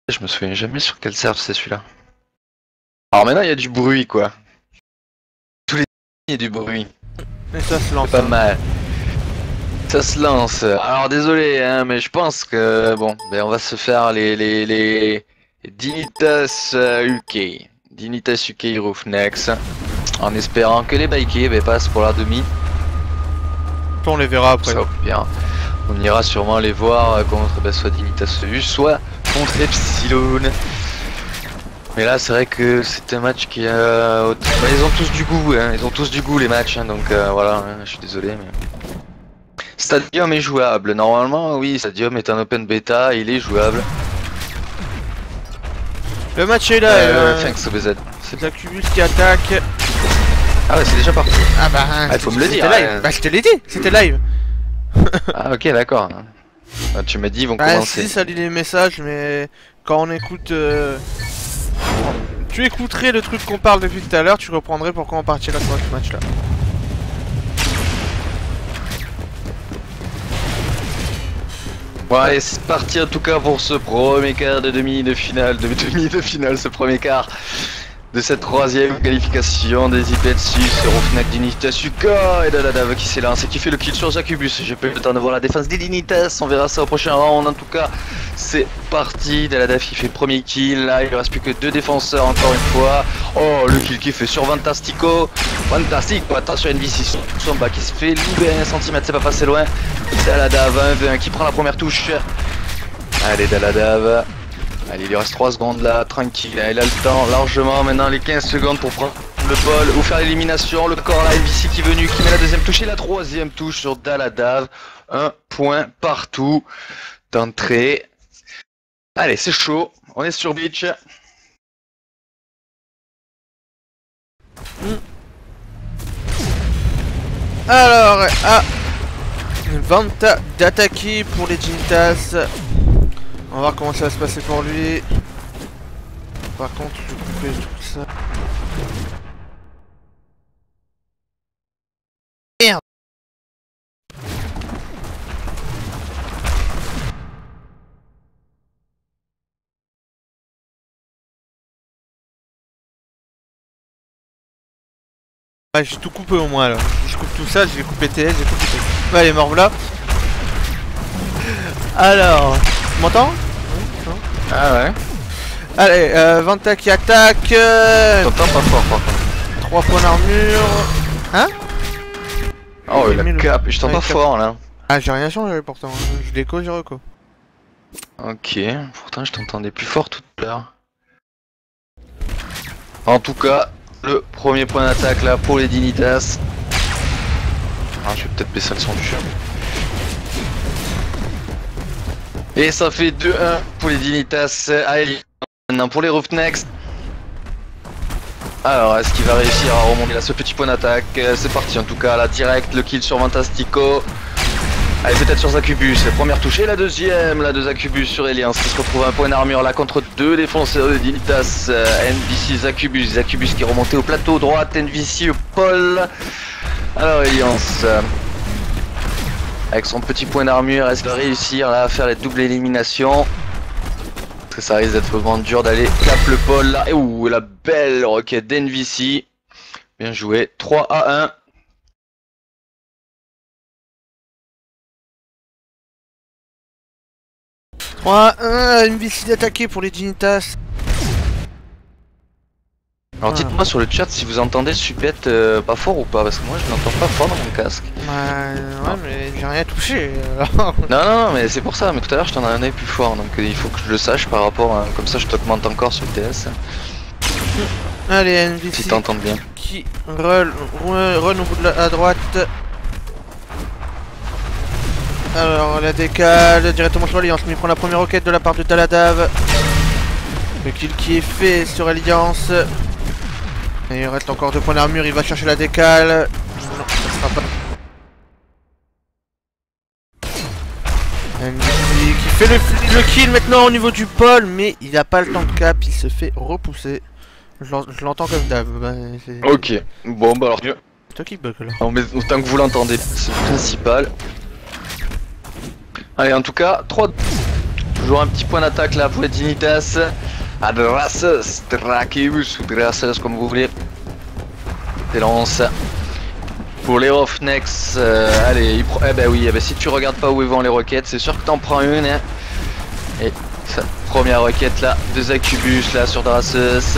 Je me souviens jamais sur quel serve c'est celui-là. Alors maintenant il y a du bruit quoi. Tous les il y a du bruit. Et ça se lance. Pas mal. Ça se lance. Alors désolé hein, mais je pense que bon, ben on va se faire les Dignitas UK. Dignitas UK Roofnex. En espérant que les bikers passent pour la demi. On les verra après. Ça va bien. On ira sûrement les voir contre soit Dignitas EU, soit contre Epsilon. Mais là c'est vrai que c'est un match qui a... ils ont tous du goût, hein. Ils ont tous du goût les matchs, hein. Donc voilà, hein. Je suis désolé mais... Stadium est jouable, normalement oui, Stadium est un open beta, il est jouable. Le match est là, thanks OBZ. C'est Zacubus qui attaque. Ah ouais c'est déjà parti. Ah bah, il faut me le dire. Live. Bah je te l'ai dit, c'était live. Ah ok d'accord. Ah, tu m'as dit ils vont commencer. Si ça lit les messages mais quand on écoute... Tu écouterais le truc qu'on parle depuis tout à l'heure, tu reprendrais pourquoi on partirait sur ce match là. Bon allez c'est parti en tout cas pour ce premier quart de demi de finale, ce premier quart de cette troisième qualification des IPL6, Roofnex, Dignitas UK et Daladave qui s'élance et qui fait le kill sur Zacubus. J'ai pas eu le temps de voir la défense des Dignitas, on verra ça au prochain round. En tout cas c'est parti, Daladave qui fait le premier kill, là il ne reste plus que 2 défenseurs encore une fois. Oh le kill qui fait sur Fantastico, Fantastico, attention NVC son bas qui se fait libérer 1 cm, c'est pas passé loin. Daladave 1v1 qui prend la première touche. Allez Daladave. Allez, il lui reste 3 secondes là, tranquille, il a le temps largement, maintenant les 15 secondes pour prendre le bol ou faire l'élimination, le corps là, MVC qui est venu, qui met la deuxième touche et la troisième touche sur Daladave, 1 point partout d'entrée. Allez, c'est chaud, on est sur Beach. Alors, Vanta d'attaquer pour les Dignitas. On va voir comment ça va se passer pour lui. Par contre, je vais couper tout ça. Merde. Ouais, j'ai tout coupé au moins là. Je coupe tout ça, j'ai coupé TS, j'ai coupé tout. Allez, mort là. Alors, tu m'entends? Ah ouais. Allez, Vanta qui attaque. T'entends pas fort par contre. 3 points d'armure. Hein? Oh il a cap, je t'entends fort là. Ah j'ai rien changé pourtant, je déco, j'ai reco. Ok, pourtant je t'entendais plus fort tout à l'heure. En tout cas, le premier point d'attaque là pour les Dignitas. Ah, je vais peut-être baisser le son du jeu. Et ça fait 2-1 pour les Dignitas. Allez, maintenant pour les Roofnex. Alors, est-ce qu'il va réussir à remonter là ce petit point d'attaque? C'est parti en tout cas, là direct, le kill sur Fantastico. Allez, peut-être sur Zacubus, première touche et la deuxième, là de Zacubus sur Eliance qui se retrouve à un point d'armure là contre 2 défenseurs de Dignitas. NVC Zacubus, Zacubus qui est remonté au plateau droite, NVC Paul. Alors Eliance, avec son petit point d'armure, est-ce qu'il va réussir là à faire les doubles éliminations? Parce que ça risque d'être vraiment dur d'aller cap le pôle là. Et ouh, la belle roquette d'NVC. Bien joué, 3-1. NVC d'attaquer pour les Dignitas. Alors dites-moi sur le chat si vous entendez Supette pas fort ou pas, parce que moi je n'entends pas fort dans mon casque. Ouais mais j'ai rien touché. Non mais c'est pour ça, mais tout à l'heure je t'en ai plus fort, donc il faut que je le sache par rapport à... Comme ça je t'augmente encore sur le TS. Allez NVC si t'entends bien. Qui run au bout de à droite. Alors la décale directement sur l'Alliance, mais il prend la première roquette de la part de Daladave. Le kill qui est fait sur Alliance. Et il reste encore 2 points d'armure, il va chercher la décale. Non, ça sera pas. NVC qui fait le kill maintenant au niveau du pôle, mais il n'a pas le temps de cap, il se fait repousser. Je l'entends comme d'hab. Ok, bon bah alors mieux. C'est toi qui bug là. Non, mais autant que vous l'entendez, c'est le principal. Allez, en tout cas, 3 toujours un petit point d'attaque là pour les Dignitas. À Drasus, Drakeus ou Drasus comme vous voulez. Lance. Pour les Roughneck, allez, eh ben oui, eh ben si tu regardes pas où ils vont les roquettes, c'est sûr que t'en prends une. Hein. Et sa première roquette là, de Zacubus là sur Drasus.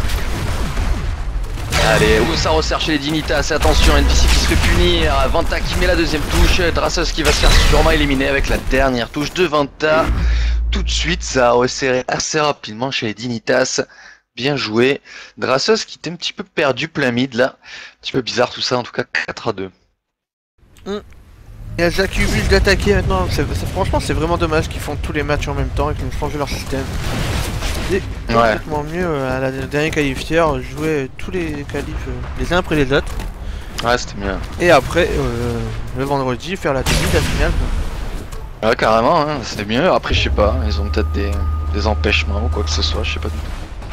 Allez, où ça resserre chez les Dignitas, attention, NPC qui se fait punir, Vanta qui met la deuxième touche, Drasus qui va se faire sûrement éliminer avec la dernière touche de Vanta. Tout de suite, ça a resserré assez rapidement chez les Dignitas. Bien joué. Drasus qui était un petit peu perdu plein mid là. Un petit peu bizarre tout ça, en tout cas 4-2. Il y a Zacubus d'attaquer maintenant. Franchement, c'est vraiment dommage qu'ils font tous les matchs en même temps et qu'ils ont changé leur système. C'est complètement mieux à la dernière qualifière, jouer tous les qualifs les uns après les autres. Ouais, c'était mieux. Et après, le vendredi, faire la demi, la finale. Ouais, carrément, hein, c'était mieux. Après, je sais pas, ils ont peut-être des empêchements ou quoi que ce soit, je sais pas du tout.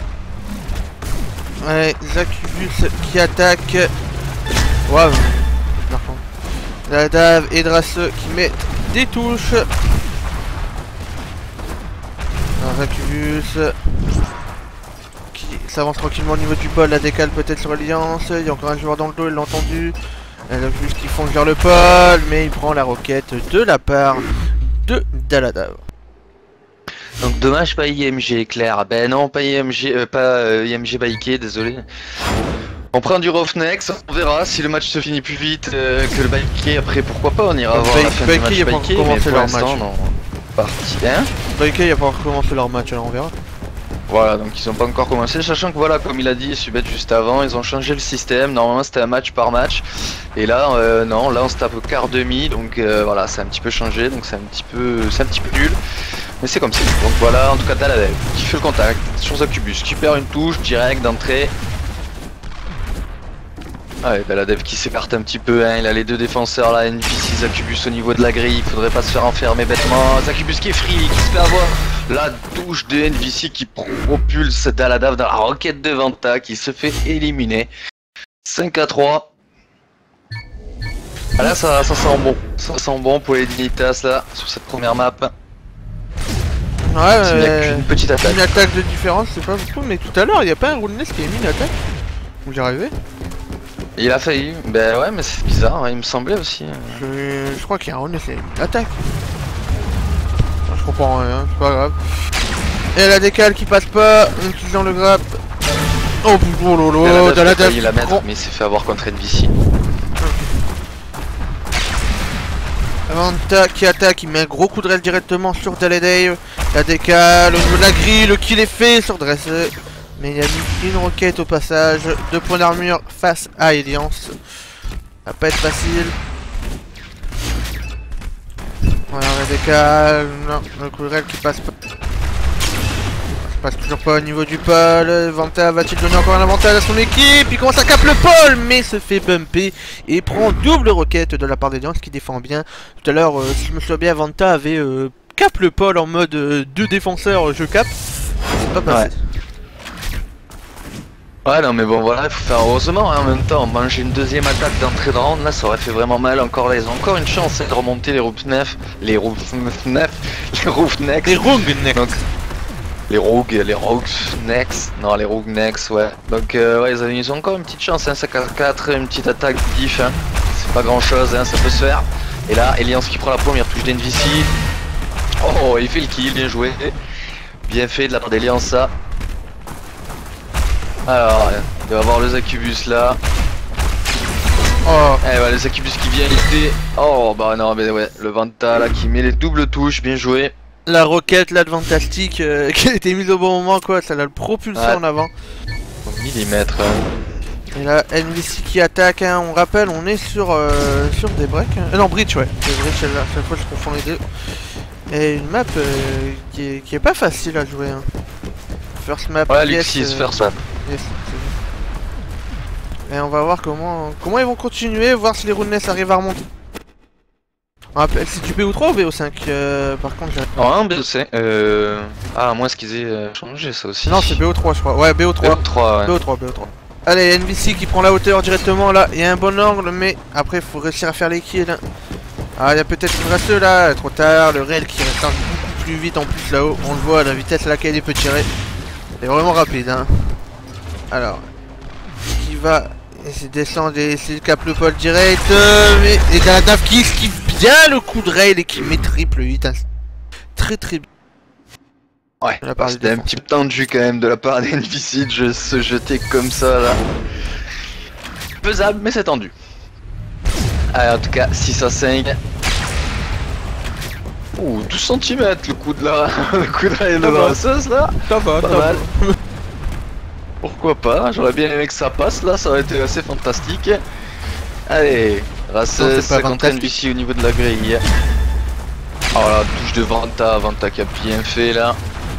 Ouais, Zacubus qui attaque. Waouh. La Dave et Drasus qui met des touches. Zacubus qui s'avance tranquillement au niveau du pôle, la décale peut-être sur l'Alliance. Il y a encore un joueur dans le dos, il l'a entendu. Zacubus qui fonce vers le pôle, mais il prend la roquette de la part de Daladav. Donc dommage pas IMG Claire, ben non pas IMG, IMG Baïké, désolé. On prend du Roughneck, on verra si le match se finit plus vite que le Baïké, après pourquoi pas, on ira voir la fin du match Baïké, mais pour l'instant non. Parti, hein. Baïké il a pas encore commencé leur match, alors on verra. Voilà, donc ils ont pas encore commencé, sachant que voilà, comme il a dit Subet juste avant, ils ont changé le système, normalement c'était un match par match, et là, non, là on se tape au quart demi, donc voilà, c'est un petit peu changé, donc c'est un petit peu nul. Mais c'est comme ça. Donc voilà, en tout cas Daladav qui fait le contact sur Zacubus, qui perd une touche direct d'entrée. Ah ouais, Daladav qui s'écarte un petit peu, hein. Il a les deux défenseurs là, NPC, Zacubus au niveau de la grille, il faudrait pas se faire enfermer bêtement. Zacubus qui est free, qui se fait avoir la touche de NPC qui propulse Daladav dans la roquette de Vanta, qui se fait éliminer. 5-3. Ah là ça sent bon, ça sent bon pour les Dignitas là, sur cette première map. Ouais, une petite attaque. Une attaque de différence, c'est pas beaucoup, mais tout à l'heure, il n'y a pas un Roulness qui a mis une attaque où j'y arrivais. Il a failli, ben ouais, mais c'est bizarre, hein, il me semblait aussi. Je crois qu'il y a un Roulness qui a mis une attaque. Je comprends rien, c'est pas grave. Et la décale qui passe pas, en utilisant le grappe. Oh lolo, Daladav il la mettre, mais il s'est fait avoir contre NBC. Vanta qui attaque, il met un gros coup de rail directement sur Daladav. La décale au niveau de la grille, le kill est fait sur Drasus. Mais il a mis une roquette au passage, 2 points d'armure face à Alliance. Ça va pas être facile. Voilà la décale, non, le coup de rail qui passe pas. Ça passe toujours pas au niveau du pôle. Vanta va-t-il donner encore un avantage à son équipe? Il commence à cap le pôle, mais se fait bumper et prend double roquette de la part d'Alliance qui défend bien. Tout à l'heure, si je me souviens bien, Vanta avait cap le pôle en mode 2 défenseurs, je cap. C'est pas passé. Ouais non mais bon voilà, il faut faire heureusement hein, en même temps, manger une deuxième attaque d'entrée de round, là ça aurait fait vraiment mal, encore là ils ont encore une chance de remonter les Roughnecks. Les Roughnecks. Non les Roughnecks ouais. Donc ouais ils ont encore une petite chance, hein, 5-4, une petite attaque diff, hein. C'est pas grand chose, hein, ça peut se faire. Et là, Alliance qui prend la première touche d'NVC. Oh il fait le kill, bien joué. Bien fait de la part d'Alliance ça. Alors, il va avoir le Zacubus là. Oh, eh ouais, le Zacubus qui vient ici. Oh, bah non, mais ouais, le Vanta là qui met les doubles touches, bien joué. La roquette là de Vantastic qui a été mise au bon moment quoi, ça l'a propulsé en avant. Au millimètre. Et là, NVC qui attaque, hein. On rappelle, on est sur des breaks. Hein. Non, bridge, ouais. Des bridge, là, chaque fois je confonds les deux. Et une map qui est pas facile à jouer. Hein. First map. Ouais, Luxis, first map. Yes, et on va voir comment ils vont continuer, voir si les Roughnecks arrivent à remonter. On rappelle, c'est du BO3 ou BO5 par contre j'ai... Oh, un BO5, ah, à moins qu'ils aient changé ça aussi. Non, c'est BO3 je crois, ouais, BO3. BO3, ouais. BO3. Allez, NVC qui prend la hauteur directement là, il y a un bon angle, mais après il faut réussir à faire les kills. Ah, il y a peut-être une race là, trop tard, le rail qui reste beaucoup plus vite en plus là-haut. On le voit à la vitesse à laquelle il peut tirer. C'est vraiment rapide hein. Alors, qui va essayer de descendre et essayer de cap le pôle direct. Mais et Daladave qui esquive bien le coup de rail et qui met triple 8. Hein. Très bien. Ouais, c'était un petit peu tendu quand même de la part des NPC de se jeter comme ça là. Faisable, mais c'est tendu. Allez, en tout cas, 6 à 5. Ouh, 12 cm le coup de la le coup de rail de Drassus là. Ça va, pas mal. Pourquoi pas, j'aurais bien aimé que ça passe là, ça aurait été assez fantastique. Allez, Drassus contre NPC au niveau de la grille. Oh la touche de Vanta qui a bien fait là.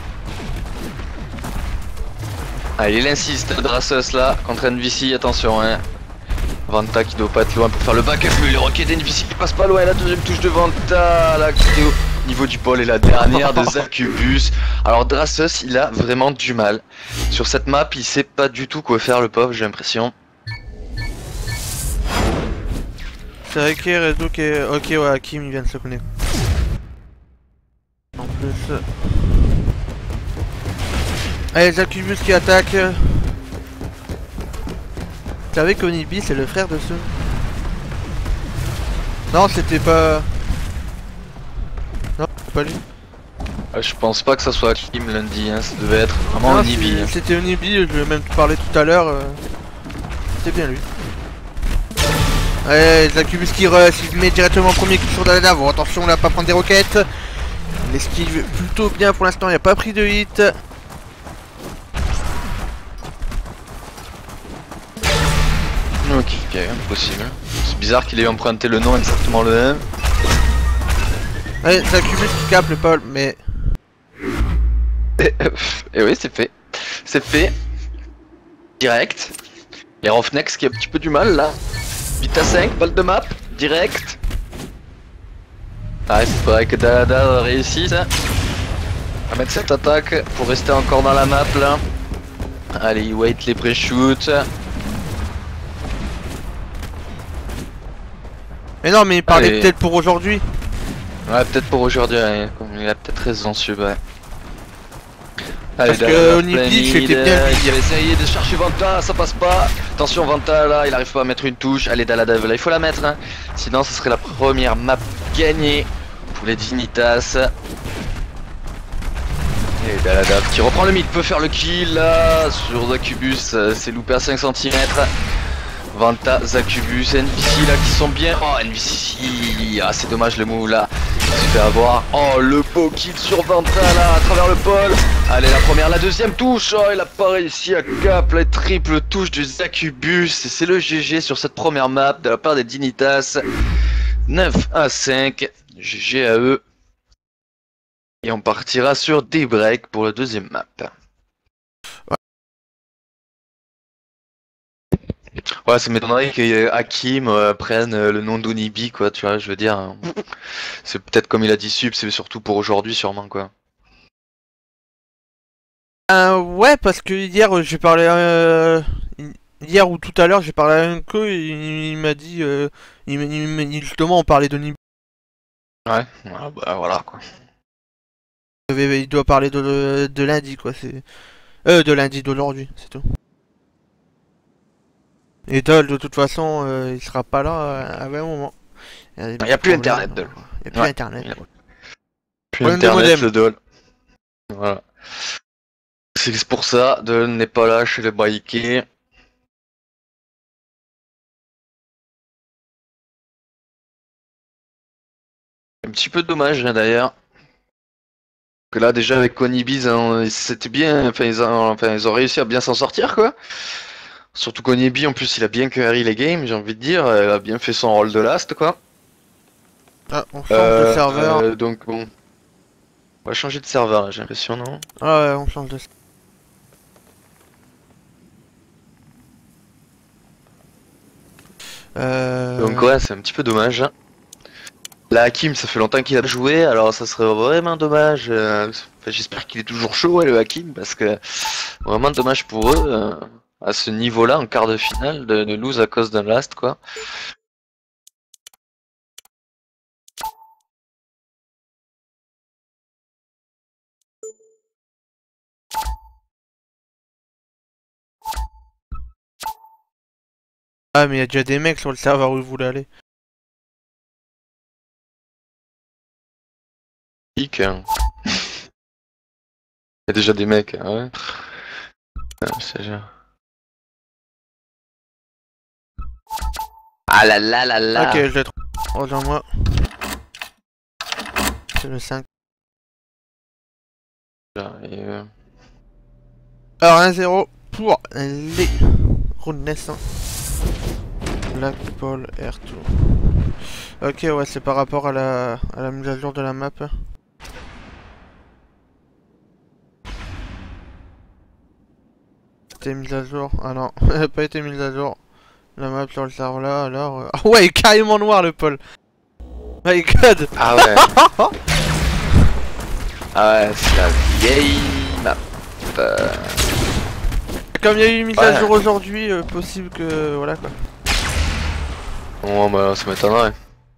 Allez, il insiste, Drassus là, contre NVC, attention hein. Vanta qui doit pas être loin pour faire le backup, mais le rocket d'NVC qui passe pas loin, la deuxième touche de Vanta là, qui est au niveau du pôle et la dernière de Zacubus. Alors Drassus, il a vraiment du mal. Sur cette map, il sait pas du tout quoi faire le pauvre, j'ai l'impression. C'est vrai que Rezo qui est... Ok ouais, Hakim il vient de se connecter. En plus... Allez, Zacubus qui attaque. Vous savez qu'Onibi c'est le frère de ceux. Non, c'était pas... Non, c'est pas lui. Je pense pas que ça soit Kim lundi, hein. Ça devait être vraiment Onibi. Hein. C'était Onibi, je vais même te parler tout à l'heure. C'était bien lui. Allez, Zacubus qui rush, il met directement premier coup sur Daladave. Bon, attention là, pas prendre des roquettes. Il esquive plutôt bien pour l'instant, il a pas pris de hit. Ok, impossible. C'est bizarre qu'il ait emprunté le nom exactement le même. Allez, Zacubus qui capte le pôle, mais... Et oui, c'est fait. C'est fait. Direct. Et Rofnex qui a un petit peu du mal là. 8 à 5, balle de map, direct. Ah, il faudrait que Dalada réussisse à mettre cette attaque pour rester encore dans la map là. Allez, il wait les pré-shoots. Mais non, mais il parlait peut-être pour aujourd'hui. Ouais, peut-être pour aujourd'hui, ouais. Il a peut-être raison, ce ouais. Allez, parce que Onibi c'était bien. Il a essayé de chercher Vanta, ça passe pas. Attention, Vanta là, il arrive pas à mettre une touche. Allez, Daladave là, il faut la mettre. Hein. Sinon, ce serait la première map gagnée pour les Dignitas. Et Daladave qui reprend le mid, peut faire le kill là. Sur Zacubus, c'est loupé à 5 cm. Vanta, Zacubus, NVC là qui sont bien. Oh, NVC, ah, c'est dommage le move là. Il se fait avoir. Oh, le beau kill sur Vanta là, à travers le pôle. Allez, la première, la deuxième touche. Oh, il a pas réussi à cap. La triple touche de Zacubus. Et c'est le GG sur cette première map de la part des Dignitas. 9 à 5. GG à eux. Et on partira sur Daybreak pour la deuxième map. Ouais, ça m'étonnerait que Hakim prenne le nom d'Onibi, quoi, tu vois, je veux dire. C'est peut-être comme il a dit Sub, c'est surtout pour aujourd'hui, sûrement, quoi. Ouais, parce que hier, j'ai parlé... hier ou tout à l'heure, j'ai parlé à un co, il m'a dit... justement, on parlait d'Onibi. Ouais, bah voilà, quoi. Il doit parler de lundi, quoi, c'est... de lundi, d'aujourd'hui, c'est tout. Et Dol, de toute façon, il sera pas là à un moment. Il n'y a plus internet, Dol. Il n'y a plus internet. Plus internet, le Dol. Voilà. C'est pour ça, Dol n'est pas là chez les Baïkés. Un petit peu dommage, hein, d'ailleurs. Que là, déjà, avec Onibi, c'était bien. Enfin, ils ont réussi à bien s'en sortir, quoi. Surtout qu'Onibi, en plus, il a bien carry les games, j'ai envie de dire. Il a bien fait son rôle de last, quoi. Ah, on change de serveur. Donc, bon. On va changer de serveur, j'ai l'impression, non? Ah ouais, on change de Donc, ouais, c'est un petit peu dommage. Là, Hakim, ça fait longtemps qu'il a joué, alors ça serait vraiment dommage. J'espère qu'il est toujours chaud, le Hakim, parce que vraiment dommage pour eux. À ce niveau-là, en quart de finale, de lose à cause d'un last, quoi. Ah, mais il y a déjà des mecs sur le serveur où ils voulaient aller. Hic, hein. Il y a déjà des mecs, hein, ouais. Ah, c'est genre... Ah là là là là. Ok, je l'ai trouvé. Rejoins-moi. C'est le 5. Et, Alors 1-0 pour les Renaissance. Black Paul R2. Ok, ouais, c'est par rapport à la mise à jour de la map. C'était mise à jour. Ah non, elle n'a pas été mise à jour. La map sur le serveur là, alors. Ah ouais, il est carrément noir le Paul. My god. Ah ouais. Ah ouais, c'est la vieille map. Comme il y a eu une mise à jour aujourd'hui, possible que. Voilà quoi. Bon, bah ça m'étonnerait.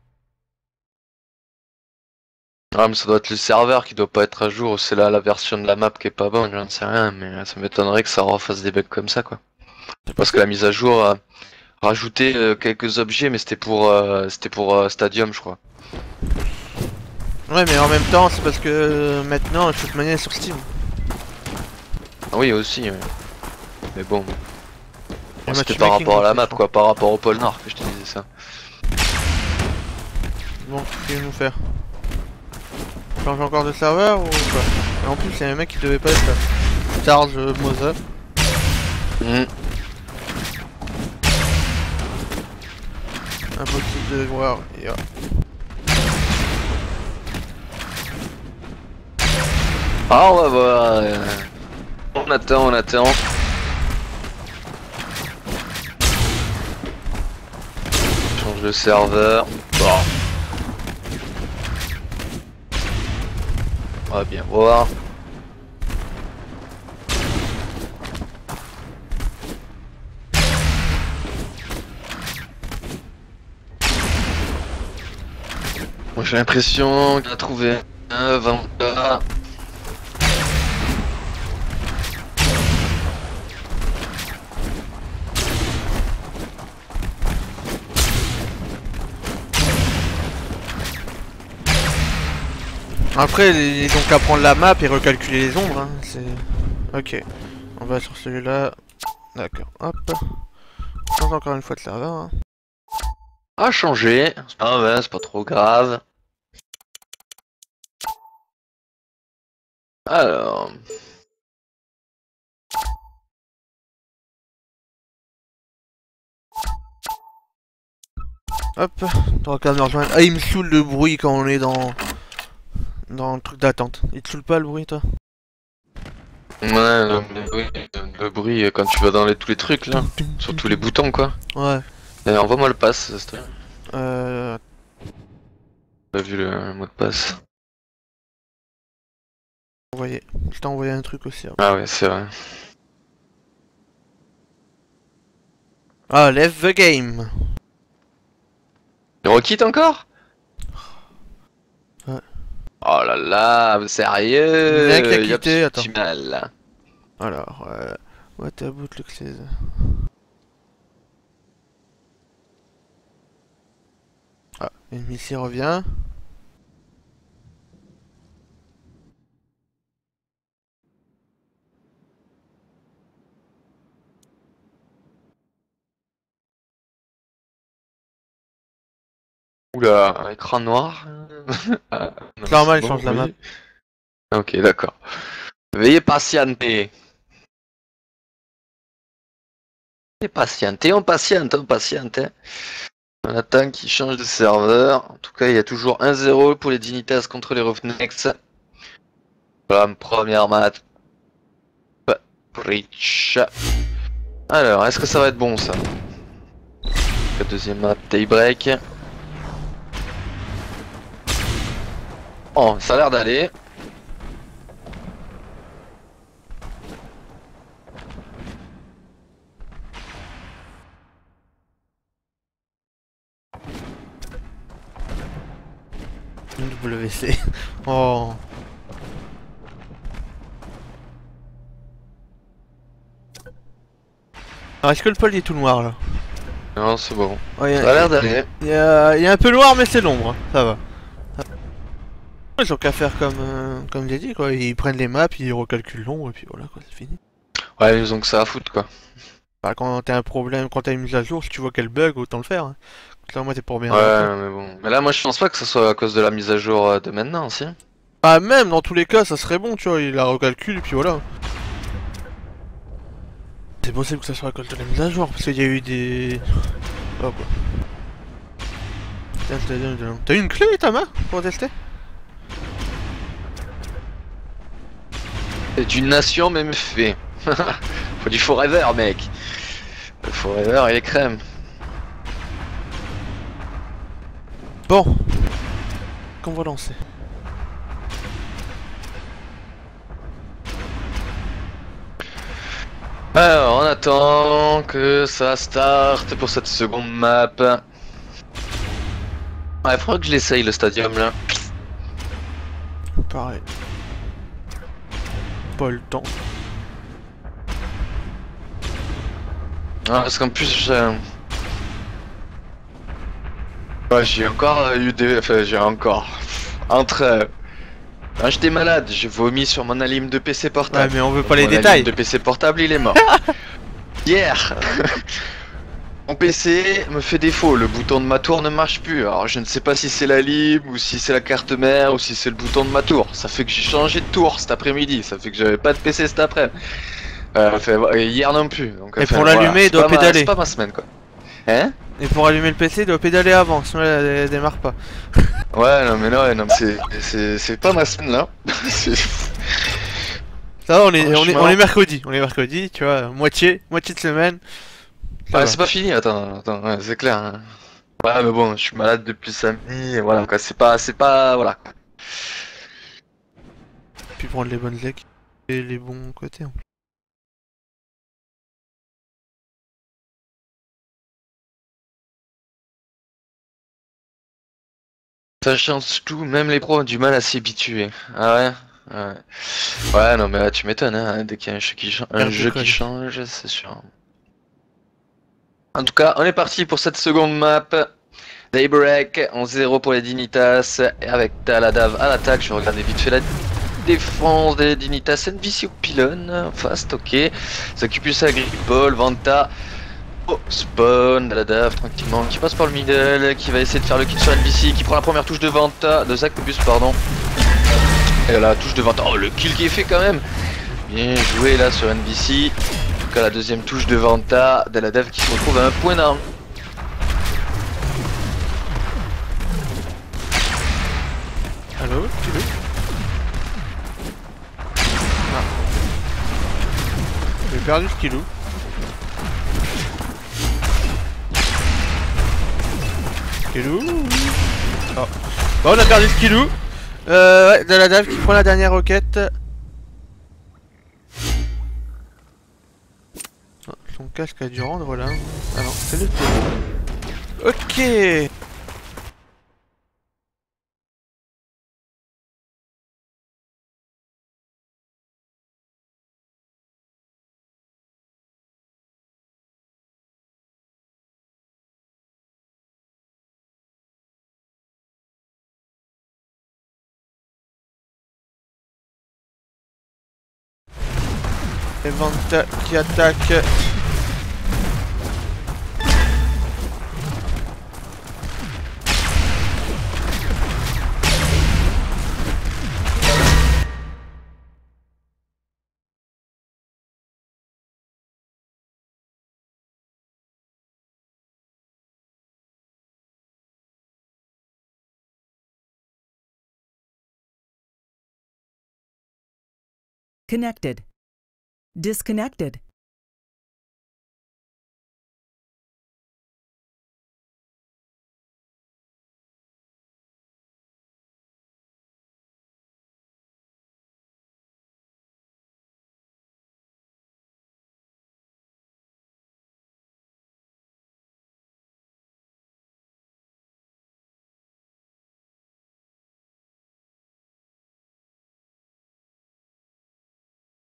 Ah, mais ça doit être le serveur qui doit pas être à jour, c'est là la version de la map qui est pas bonne, je ne sais rien, mais ça m'étonnerait que ça refasse des bugs comme ça quoi. Parce que la mise à jour a rajouté quelques objets, mais c'était pour Stadium, je crois. Ouais, mais en même temps, c'est parce que maintenant, de toute manière, est sur Steam. Ah oui, aussi, ouais. Mais bon. Le C'était par matchmaking rapport à la aussi, map je quoi, par rapport au pôle Nord que je te disais ça. Bon, qu'est-ce qu'il nous faire? Change encore de serveur ou quoi? Et en plus, il y a un mec qui devait pas être là. Charge Moza. Impossible de voir. Yeah. Ah, on va voir. On attend, on attend. Change de serveur. Bon. On va bien voir. Moi j'ai l'impression qu'on a trouvé un Vanta. Après, ils ont qu'à prendre la map et recalculer les ombres. Hein. C'est. Ok. On va sur celui-là. D'accord. Hop. Change encore une fois de serveur. Hein. A changé. Ah ouais, c'est pas trop grave. Alors. Hop. T'auras qu'à me rejoindre. Ah, il me saoule le bruit quand on est dans le truc d'attente. Il te saoule pas le bruit, toi? Ouais, le bruit quand tu vas dans tous les trucs là. Sur tous les boutons quoi. Ouais. D'ailleurs, envoie-moi le pass, s'il te plaît. Euh. Pas vu le mot de passe. Envoyé. Je t'ai envoyé un truc aussi. Hein. Ah ouais, c'est vrai. Ah, left the game. Il requitte encore? Ouais. Oh là là, sérieux? Le mec qui a quitté, attends. Petit mal là. Alors, what about le clés? Ah, l'ennemi s'y revient. Oula, un écran noir. Ah, non, C'est normal, c'est il change la map. oui. Ok, d'accord. Veuillez patienter. Veuillez patienter, on patiente, on patiente. Hein. On attend qu'il change de serveur. En tout cas, il y a toujours 1-0 pour les Dignitas contre les Roughnecks. Voilà, première match. Breach. Alors, est-ce que ça va être bon ça? La deuxième map, Daybreak. Oh, ça a l'air d'aller. WC. Oh. Alors, est-ce que le pôle est tout noir là? Non, c'est bon. Ouais, Ça a l'air d'aller. il y a un peu noir, mais c'est l'ombre, ça va. Ils ont qu'à faire comme j'ai dit, quoi. Ils prennent les maps, ils recalculent l'ombre, et puis voilà, quoi, c'est fini. Ouais, ils ont que ça à foutre, quoi. Bah, quand t'as un problème, quand t'as une mise à jour, si tu vois quel bug, autant le faire. Hein. Clairement, t'es pour bien avancer. Ouais, mais bon. Mais là, moi, je pense pas que ce soit à cause de la mise à jour de maintenant, si. Bah, même dans tous les cas, ça serait bon, tu vois. Il la recalcule, et puis voilà. C'est possible que ça soit à cause de la mise à jour, parce qu'il y a eu des. Oh, quoi. T'as eu une clé, ta main, pour tester? C'est d'une nation même fait. Faut du forever, mec. Le forever, il est crème. Bon. Qu'on va lancer. Alors, on attend que ça starte pour cette seconde map. Ouais, faudra que je l'essaye, le stadium, là. Pareil. Pas le temps. Ah, parce qu'en plus, ouais, j'ai encore eu des... Enfin, j'ai encore... Entre... Quand j'étais malade, j'ai vomi sur mon alim de PC Ouais, portable. mais on veut Donc, pas les mon alim détails. de PC portable, il est mort. Hier, mon PC me fait défaut, le bouton de ma tour ne marche plus. Alors je ne sais pas si c'est la lib, ou si c'est la carte mère, ou si c'est le bouton de ma tour. Ça fait que j'ai changé de tour cet après-midi, ça fait que j'avais pas de PC cet après-midi. Et hier non plus. Donc, Et enfin, pour voilà, l'allumer, il c'est doit pas pédaler. c'est pas ma semaine quoi. Hein? Et pour allumer le PC, il doit pédaler avant, sinon elle démarre pas. Ouais, non mais non, ouais, non, c'est pas ma semaine là. C'est- Ça va, on Franchement. est mercredi. On est mercredi, tu vois, moitié de semaine. Ça Ouais, va. c'est pas fini, attends, ouais, c'est clair. Hein. Ouais, mais bon, je suis malade depuis samedi, et voilà, quoi, voilà. Puis prendre les bonnes legs et les bons côtés. Hein. Ça change tout, même les pros ont du mal à s'y habituer. Ah ouais? Ouais. Ouais, non, mais là, tu m'étonnes, hein, dès qu'il y a un RP jeu qui code. change, c'est sûr. En tout cas, on est parti pour cette seconde map. Daybreak, 11-0 pour les Dignitas, et avec Taladav à l'attaque, je vais regarder vite fait la défense des Dignitas, NVC au pylône, fast, ok. S'occupe à Gripol, Vanta, au spawn, Taladav tranquillement, qui passe par le middle, qui va essayer de faire le kill sur NVC, qui prend la première touche de Vanta, de Zactopus, pardon. Et la touche de Vanta, oh le kill qui est fait quand même. Bien joué là sur NVC. En tout cas la deuxième touche de Vanta, Taladav qui se retrouve à un point d'arme. Allo, tu veux? Ah. J'ai perdu ce kilo. Kilo. Oh. Bon, on a perdu ce kilo. Ouais, de la dave qui prend la dernière roquette. Oh, son casque a dû rendre, voilà. Ah non, c'est le thé. Ok. Et Vanta qui attaque. Connected. Disconnected.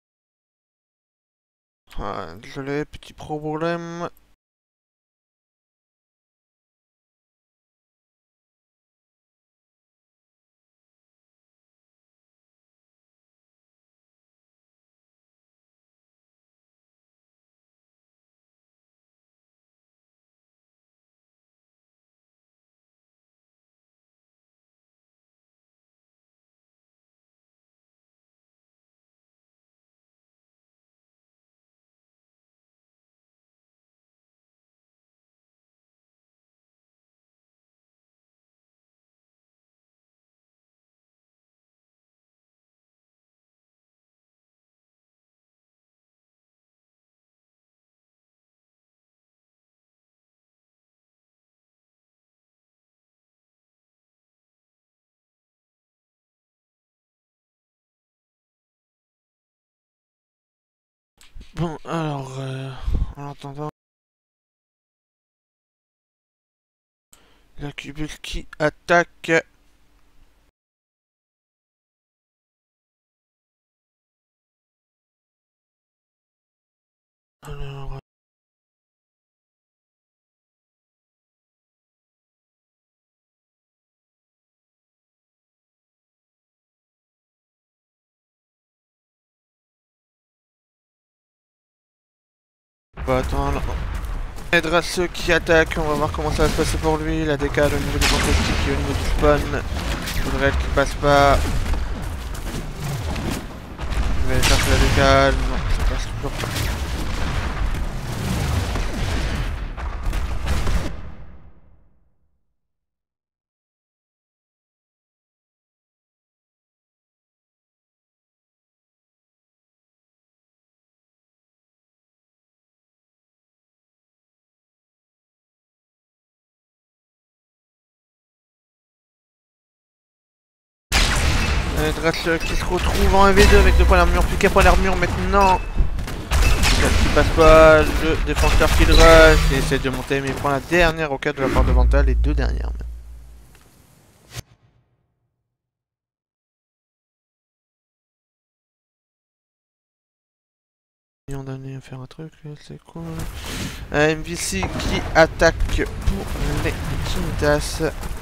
Ah, désolé, petit problème. Bon, alors, en attendant... L'incubus qui attaque. Alors... On va attendre. On aidera ceux qui attaquent, on va voir comment ça va se passer pour lui. La décale au niveau du fantastique et au niveau du spawn. Faudrait qu'il passe pas. Je vais chercher la décale. Non, ça passe toujours pas. Dracula qui se retrouve en 1v2 avec 2 points d'armure, plus qu'un point d'armure maintenant. Qui passe pas, le défenseur qui le rush, il essaie de monter mais il prend la dernière roquette de la part de Vanta, les 2 dernières. On donné à faire un truc, c'est cool. MVC qui attaque pour les Tinitas.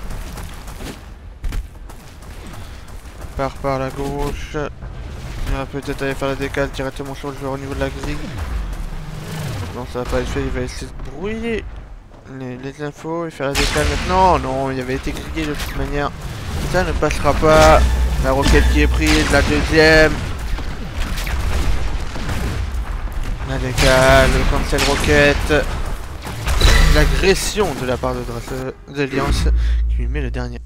Part par la gauche. Il va peut-être aller faire la décale directement sur le joueur au niveau de la grille. Non, ça va pas être fait, il va essayer de brouiller les infos et faire la décale maintenant. Non, il avait été grillé de toute manière. Ça ne passera pas. La roquette qui est prise, la deuxième. La décale, le cancel roquette. L'agression de la part de Alliance qui lui met le dernier.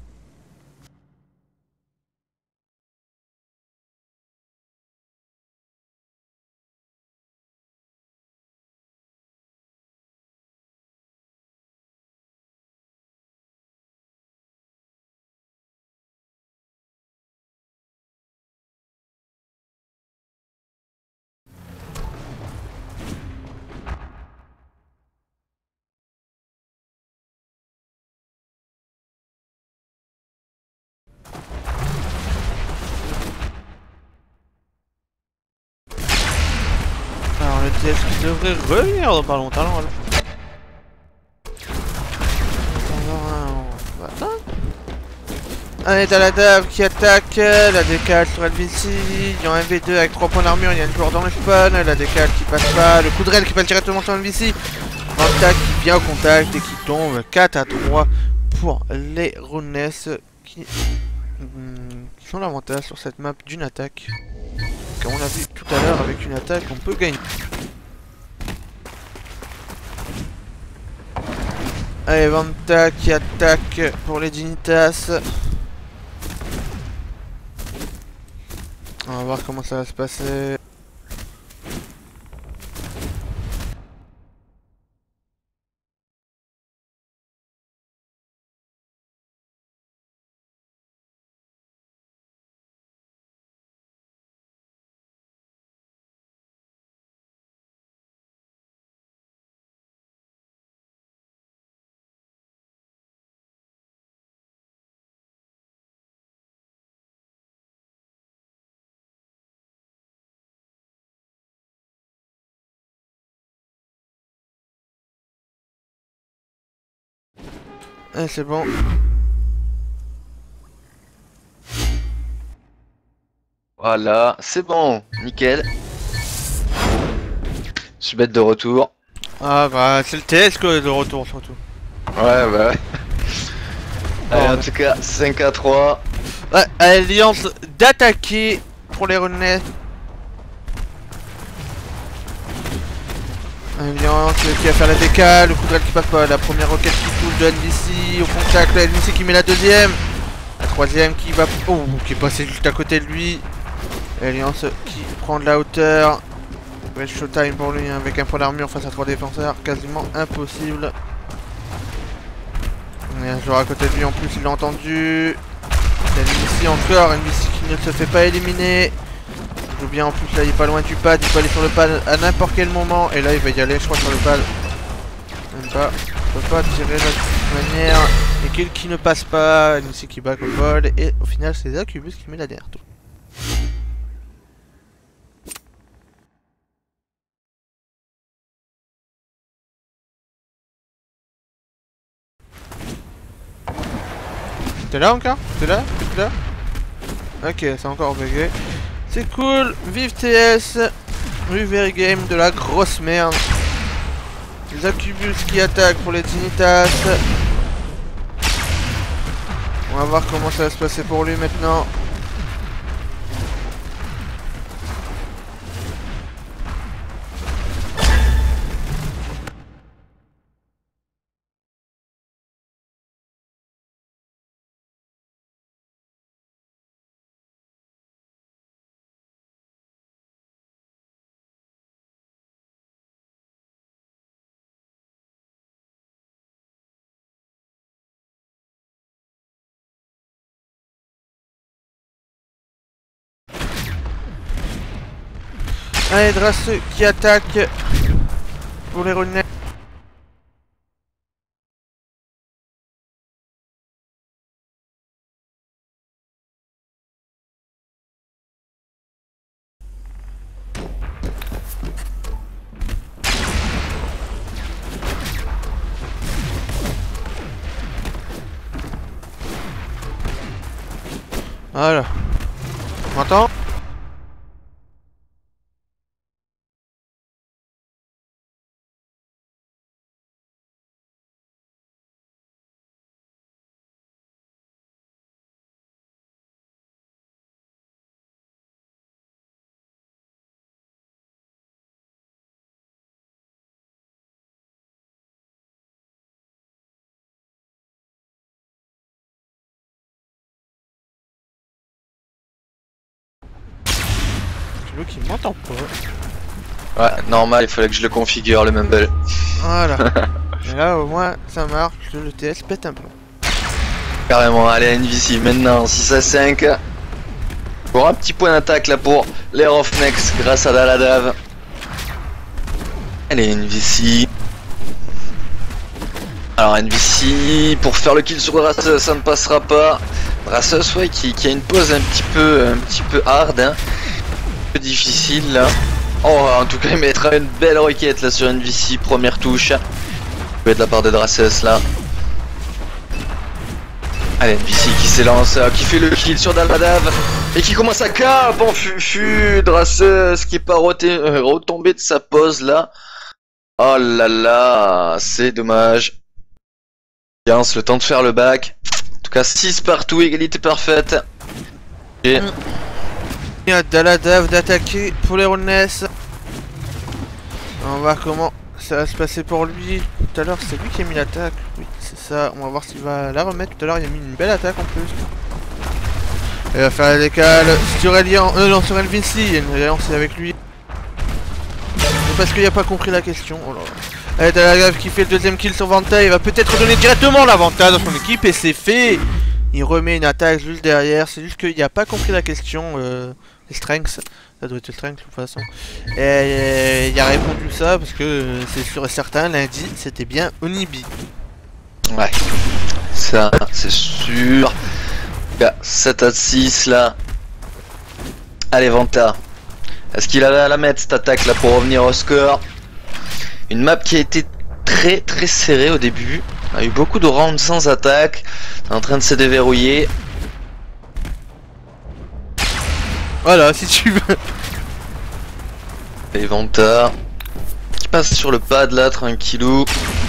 Alors le TF qui devrait revenir dans pas longtemps là. Allez, t'as la Dave qui attaque, la décale sur LVC, il y a un V2 avec 3 points d'armure, il y a un joueur dans le spawn, la décale qui passe pas, le coup de rail qui passe directement sur LVC, Vanta qui vient au contact et qui tombe 4-3 pour les Runes qui sont l'avantage sur cette map d'une attaque. Comme on a vu tout à l'heure, avec une attaque on peut gagner. Allez, Vanta qui attaque pour les Dignitas. On va voir comment ça va se passer. Allez, c'est bon. Voilà, c'est bon, nickel. Je suis bête de retour. Ah bah c'est le TS que de retour surtout. Ouais, bah ouais. Allez, en tout cas, 5-3. Ouais, Alliance d'attaquer pour les Runes. Alliance qui va faire la décale, le coup de rail qui passe pas, la première roquette qui touche de NBC, au contact, la NBC qui met la deuxième. La troisième qui va... Oh, qui est passée juste à côté de lui. Alliance qui prend de la hauteur. Ouais, showtime pour lui, hein, avec un point d'armure face à 3 défenseurs, quasiment impossible. Il y a un joueur à côté de lui en plus, il l'a entendu. Il y a NBC encore, NBC qui ne se fait pas éliminer. joue bien en plus là, il est pas loin du pad, il peut aller sur le pad à n'importe quel moment. Et là il va y aller je crois sur le pad. Même pas, il peut pas tirer de toute manière. Et kill qui ne passe pas, NVC qui back au vol. Et au final c'est Zacubus qui met la dernière tour. T'es là encore? T'es là? T'es là? Ok, c'est encore bugué. C'est cool, vive TS, vive Very Game de la grosse merde. Zacubus qui attaque pour les Dignitas. On va voir comment ça va se passer pour lui maintenant. Allez, Drasse qui attaque pour les Runets. Voilà. Tu m'entends? Qui m'entend pas. Ouais, normal, il fallait que je le configure le mumble. Voilà. Et là au moins ça marche, le TS pète un peu. Carrément, allez NVC maintenant, 6 à 5. Pour un petit point d'attaque là pour les Roughnecks grâce à Daladav. Allez NVC. Alors NVC pour faire le kill sur Drasus, ça ne passera pas. Drasus ouais qui a une pause un petit peu hard hein. Un peu difficile là. Oh en tout cas il mettra une belle requête là sur NVC, première touche. Peut être de la part de Drasus là. Allez NVC qui s'élance, qui fait le kill sur Daladav et qui commence à cap en fufu. Drasus qui est pas retombé de sa pause là. Oh là là, c'est dommage. Bien, le temps de faire le back. En tout cas 6 partout, égalité parfaite. Et... Il y a Daladav d'attaquer pour les Rollness. On va voir comment ça va se passer pour lui. Tout à l'heure c'est lui qui a mis l'attaque. Oui c'est ça, on va voir s'il va la remettre. Tout à l'heure il a mis une belle attaque en plus. Il va faire la décale sur Elian. Non sur LVC, il y a une relance avec lui. C'est parce qu'il a pas compris la question. Oh là là. Allez Daladav qui fait le deuxième kill sur Vanta. Il va peut-être donner directement l'avantage dans son équipe et c'est fait. Il remet une attaque juste derrière. C'est juste qu'il a pas compris la question. Les strengths, ça doit être le strength de toute façon. Et il a répondu ça parce que c'est sûr et certain, lundi c'était bien Onibi. Ouais, ça c'est sûr. 7 à 6 là. Allez Vanta. Est-ce qu'il avait à la mettre cette attaque là pour revenir au score? Une map qui a été très serrée au début. On a eu beaucoup de rounds sans attaque. C'est en train de se déverrouiller. Voilà, si tu veux. Et Vanta qui passe sur le pad là, tranquillou.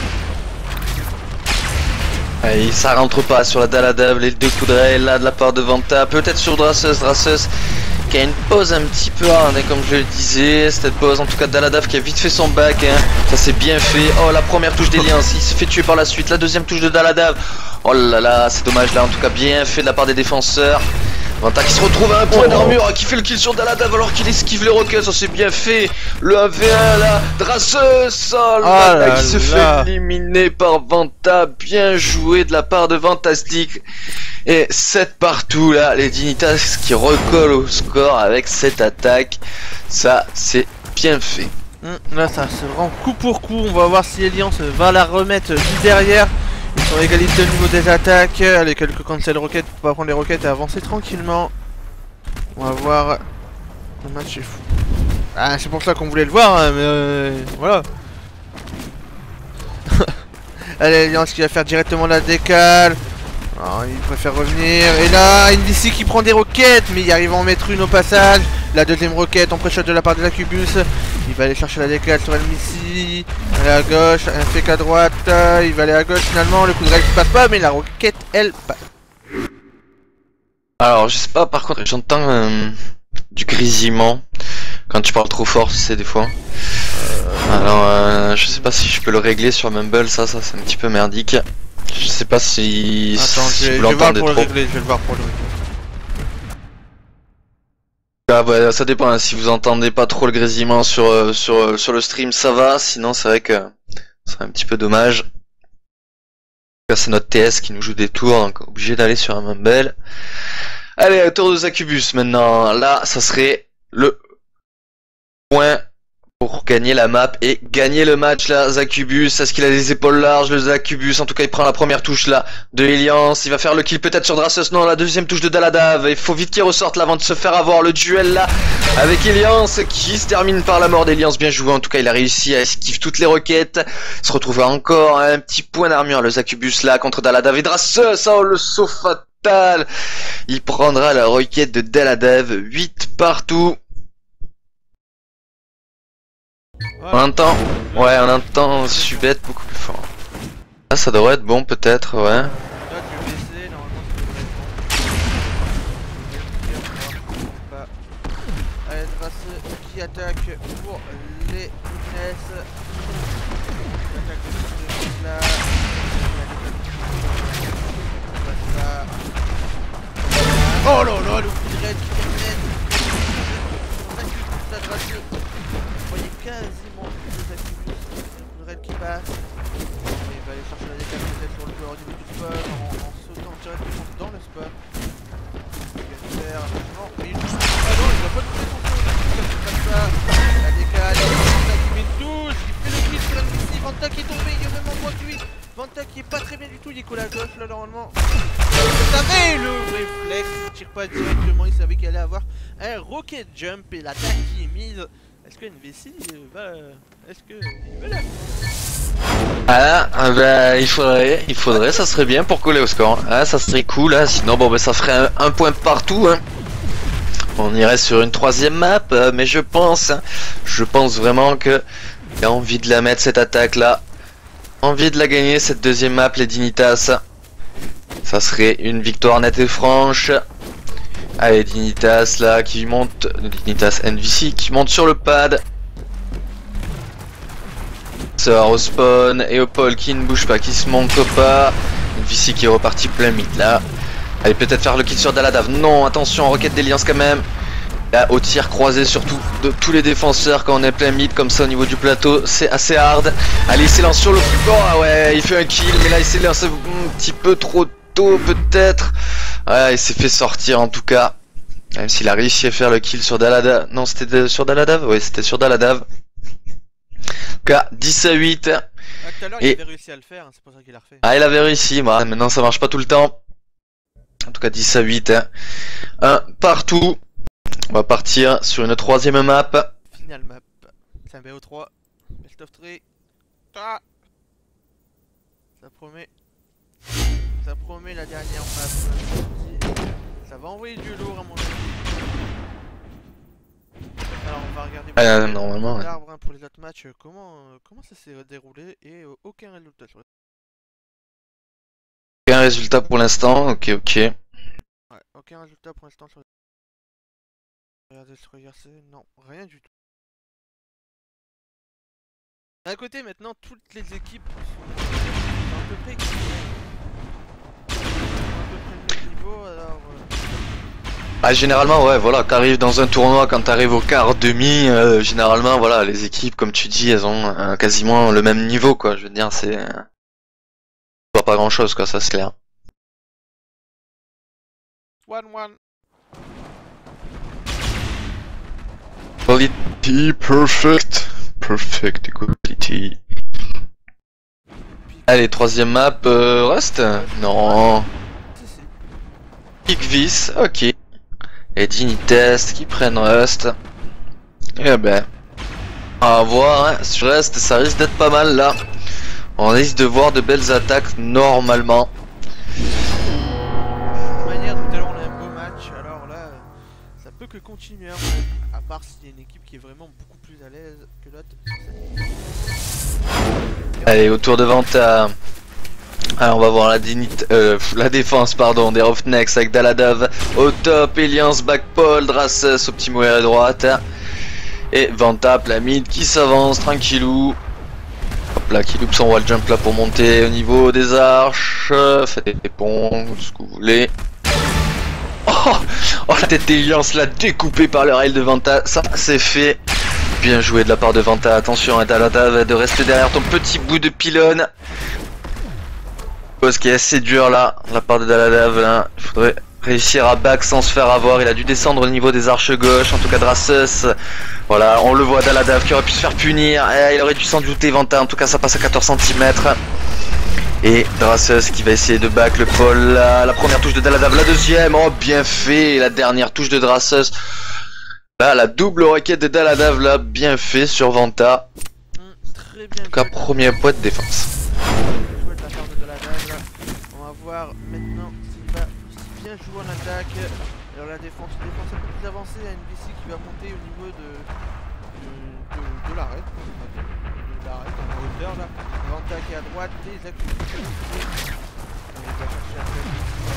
Allez, ça rentre pas sur la Daladav, les deux coups de rail là de la part de Vanta. Peut-être sur Drasus qui a une pause un petit peu hard, hein, comme je le disais. Cette pause, en tout cas Daladav qui a vite fait son back, hein. Ça c'est bien fait. Oh la première touche d'Eliance, il se fait tuer par la suite. La deuxième touche de Daladav. Oh là là, c'est dommage là, en tout cas bien fait de la part des défenseurs. Vanta qui se retrouve à un point d'armure, qui fait le kill sur Daladav alors qu'il esquive les roquettes, ça c'est bien fait. Le 1v1 là, Drasus, qui se fait éliminer par Vanta, bien joué de la part de Vantastic. Et 7 partout là, les Dignitas qui recollent au score avec cette attaque, ça c'est bien fait. Là ça se rend coup pour coup, on va voir si Alliance va la remettre juste derrière. Ils sont égalité au niveau des attaques, allez quelques cancel roquettes pour pas prendre les roquettes et avancer tranquillement. On va voir, le match est fou. Ah c'est pour ça qu'on voulait le voir hein, mais voilà. Allez Alliance qui va faire directement la décale. Oh, il préfère revenir, et là NVC qui prend des roquettes, mais il arrive à en mettre une au passage. La deuxième roquette en pré-shot de la part de Zakubus. Il va aller chercher la décale sur NVC. Aller à gauche, un fake à droite. Il va aller à gauche finalement, le coup de règle qui passe pas, mais la roquette elle passe. Alors je sais pas, par contre j'entends du grésillement quand tu parles trop fort, c'est des fois. Alors je sais pas si je peux le régler sur Mumble, ça c'est un petit peu merdique. Je sais pas si, attends, si vous l'entendez trop. Je vais le voir pour le régler. Ah bah, ça dépend, hein. Si vous entendez pas trop le grésillement sur le stream, ça va. Sinon c'est vrai que c'est un petit peu dommage. Là c'est notre TS qui nous joue des tours, donc obligé d'aller sur un Mumble. Allez, tour de Zakubus maintenant. Là ça serait le point pour gagner la map et gagner le match là. Zakubus, est-ce qu'il a les épaules larges le Zakubus? En tout cas il prend la première touche là de Eliance, il va faire le kill peut-être sur Drasus, non la deuxième touche de Daladav, il faut vite qu'il ressorte là avant de se faire avoir. Le duel là avec Eliance qui se termine par la mort d'Eliance, bien joué en tout cas, il a réussi à esquiver toutes les roquettes, il se retrouve encore à un petit point d'armure le Zakubus là contre Daladav et Drasus, oh le saut fatal, il prendra la roquette de Daladav, 8 partout. On entend, ouais, on entend Subet beaucoup plus fort. Là, ça devrait être bon, peut-être, ouais. Là, tu baisser, normalement, ça. Allez, Drasus qui attaque pour les Ignes. Attaque de là. Oh là là, le coup de raid qui permet. Vous voyez quasiment les Zakubus, le raid qui passe. Et il va aller chercher la décale peut-être sur le joueur au niveau du spawn en sautant directement dans le spawn. Il va le faire. Non, mais il... Ah non, il va pas toucher son spawn, ça se passe pas. La décale, Vanta qui met une touche, il fait le kill sur NVC, Vanta qui est tombé, il y a même en moins que lui. Vanta qui est pas très bien du tout, il est collé à gauche là normalement. Il savait le réflexe, il tire pas directement, il savait qu'il allait avoir un rocket jump et l'attaque qui est mise. Est-ce que NVC va... Est-ce que... Ah bah il faudrait, ça serait bien pour coller au score. Ah ça serait cool, hein. Sinon bon bah ça ferait un point partout, hein. On irait sur une troisième map, mais je pense vraiment que il a envie de la mettre cette attaque là. Envie de la gagner cette deuxième map les Dignitas. Ça serait une victoire nette et franche. Allez Dignitas là qui monte, Dignitas NVC qui monte sur le pad. Ça au spawn, Eopol qui ne bouge pas, qui se manque pas. NVC qui est reparti plein mid là. Allez peut-être faire le kill sur Daladav. Non attention, roquette d'Eliance quand même. Là au tir croisé surtout de tous les défenseurs quand on est plein mid comme ça au niveau du plateau, c'est assez hard. Allez il s'élance sur le flanc, ah ouais il fait un kill mais là il s'est lancé un petit peu trop tôt peut-être. Ouais il s'est fait sortir en tout cas. Même s'il a réussi à faire le kill sur Daladav. Non c'était sur Daladav. Oui c'était sur Daladav. En tout cas 10 à 8. Ah, tout à l'heure il avait réussi à le faire, hein, c'est pour ça qu'il a refait. Ah il avait réussi, bah, maintenant ça marche pas tout le temps. En tout cas 10 à 8. Hein. Un partout. On va partir sur une troisième map. Final map. C'est un BO3. Best of 3. Ah, ça promet la dernière map. Ça va envoyer du lourd à mon avis. Alors on va regarder normalement, ouais. l'arbre, hein, pour les autres matchs. Comment ça s'est déroulé et aucun résultat sur... Aucun résultat pour l'instant, ok. Ouais, aucun résultat pour l'instant sur les... Regardez, non, rien du tout. D'un côté, maintenant, toutes les équipes sont à peu près équilibrées. À peu près le même niveau, alors... Ah, généralement, ouais, voilà, t'arrives dans un tournoi, quand t'arrives au quart demi, généralement, voilà, les équipes, comme tu dis, elles ont quasiment le même niveau, quoi. Je veux dire, c'est pas grand chose, quoi, ça c'est clair. 1-1. Quality, perfect quality. Allez, troisième map, Rust? Non. Pickvis, ok. Et Dignitas qui prennent Rust. Eh ben, on va voir, hein. Sur Rust, ça risque d'être pas mal là. On risque de voir de belles attaques normalement. De toute manière, tout à l'heure on a un beau match, alors là, ça peut que continuer à part s'il y a une équipe qui est vraiment beaucoup plus à l'aise que l'autre. Allez, autour de Vanta. Alors, on va voir la défense pardon, des Roughnecks avec Daladav au top, Eliance, Backpole, Drasus, Optimo à droite. Et Vanta, Plamid qui s'avance tranquillou. Hop là, qui loupe son wall jump là pour monter au niveau des arches. Faites des ponts, ce que vous voulez. Oh, la tête d'Eliance là découpée par le rail de Vanta, ça c'est fait. Bien joué de la part de Vanta, attention à Daladav de rester derrière ton petit bout de pylône. Ce qui est assez dur là, de la part de Daladav, hein. Il faudrait réussir à back sans se faire avoir, il a dû descendre au niveau des arches gauche, en tout cas Drasus, voilà, on le voit Daladav qui aurait pu se faire punir, il aurait dû s'en douter Vanta, en tout cas ça passe à 14 cm. Et Drasus qui va essayer de back le pôle là, la première touche de Daladav, la deuxième, oh bien fait, la dernière touche de Drasus. Là, la double raquette de Daladav là, bien fait sur Vanta. Très bien. En tout cas, premier point de défense. Maintenant s'il va aussi bien jouer en attaque. Alors la défense un peu plus avancée, il y a une BC qui va monter au niveau de l'arrêt. De l'arrêt en hauteur là. Vanta qui est à droite, des acquisitions. Il va chercher à faire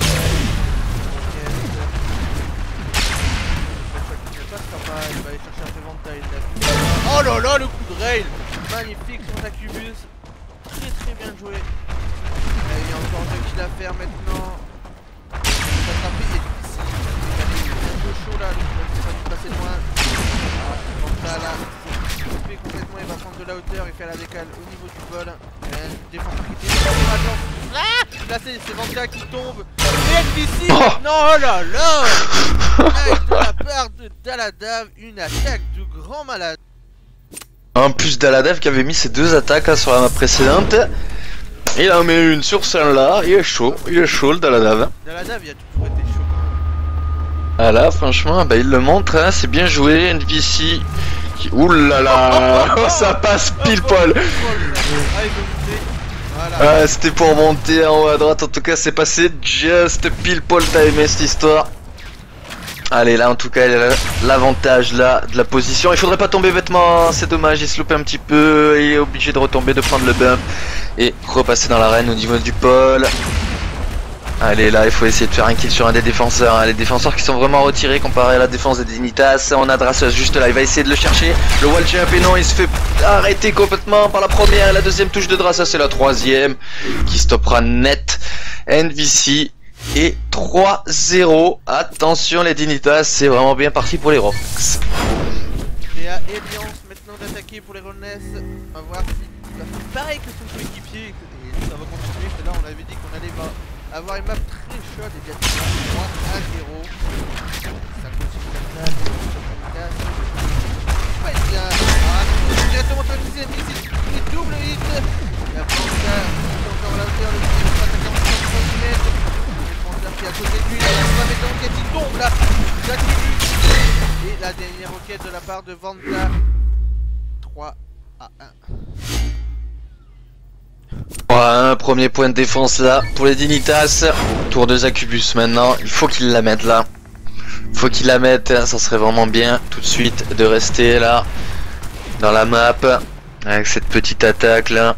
il va aller chercher un peu Vanta. Oh là là, le coup de rail magnifique sur Tacubus. Très bien joué. Il y a encore deux kills à faire maintenant. Il va frapper, il est un peu chaud là, donc il va dû passer loin. Vanta là, il coupé complètement, il va prendre de la hauteur, il fait la décale au niveau du vol. Il y a un défenseur qui était là, c'est Vanta qui tombe. Et NBC, non, oh là là. Avec de la part de Daladav, une attaque de grand malade. En plus Daladav qui avait mis ses deux attaques là, sur la map précédente. Il en met une sur celle-là, il est chaud le Daladav. Daladav il a toujours été chaud. Ah là franchement bah il le montre, hein, c'est bien joué, NVC qui... Oulala, ça passe pile poil. Ah, c'était pour monter en haut à droite, en tout cas c'est passé just pile poil, t'as aimé cette histoire. Allez là en tout cas il a l'avantage là de la position, il faudrait pas tomber bêtement, c'est dommage, il se loupe un petit peu, il est obligé de retomber, de prendre le bump et repasser dans l'arène au niveau du pôle. Allez là il faut essayer de faire un kill sur un des défenseurs, hein. Les défenseurs qui sont vraiment retirés comparé à la défense des Dignitas. On a Drasus juste là, il va essayer de le chercher, le wall jump et non, il se fait arrêter complètement par la première et la deuxième touche de Drasus et la troisième qui stoppera net NVC. Et 3-0, attention les Dignitas, c'est vraiment bien parti pour les Roughnecks. Et à Eliance maintenant d'attaquer pour les Roughnecks. On va voir s'il va faire pareil que son coéquipier. Et ça va continuer, là on avait dit qu'on allait avoir une map très chaude et bien 3-0. Ça continue comme ça, pas être bien. Directement sur le deuxième ici, et double hit. La Vanta encore à la hauteur, le deuxième va attaquer en 30 mètres. Qui est à côté de lui, là, il va mettre la roquette, il tombe là, et la dernière roquette de la part de Vanta. 3-1. Ouais, premier point de défense là pour les Dignitas. Tour de Zacubus maintenant, il faut qu'il la mette là. Il faut qu'il la mette, hein. Ça serait vraiment bien tout de suite de rester là dans la map avec cette petite attaque là.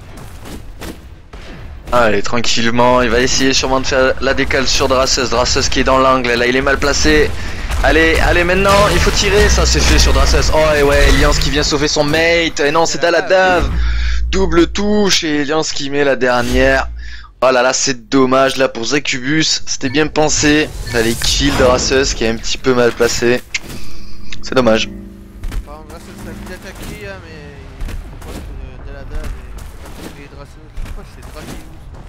Allez, tranquillement, il va essayer sûrement de faire la décale sur Drasus. Drasus qui est dans l'angle, là il est mal placé. Allez, allez maintenant, il faut tirer, ça c'est fait sur Drasus. Oh et ouais, Eliance qui vient sauver son mate. Et non, c'est Daladav. Double touche et Eliance qui met la dernière. Oh là là, c'est dommage là pour Zacubus. C'était bien pensé. T'as les kills de Rasus qui est un petit peu mal placé. C'est dommage. Par exemple, Drasus a bien attaqué, hein, mais il faut pas que Daladave et Drasus. Je crois que c'est Drakius.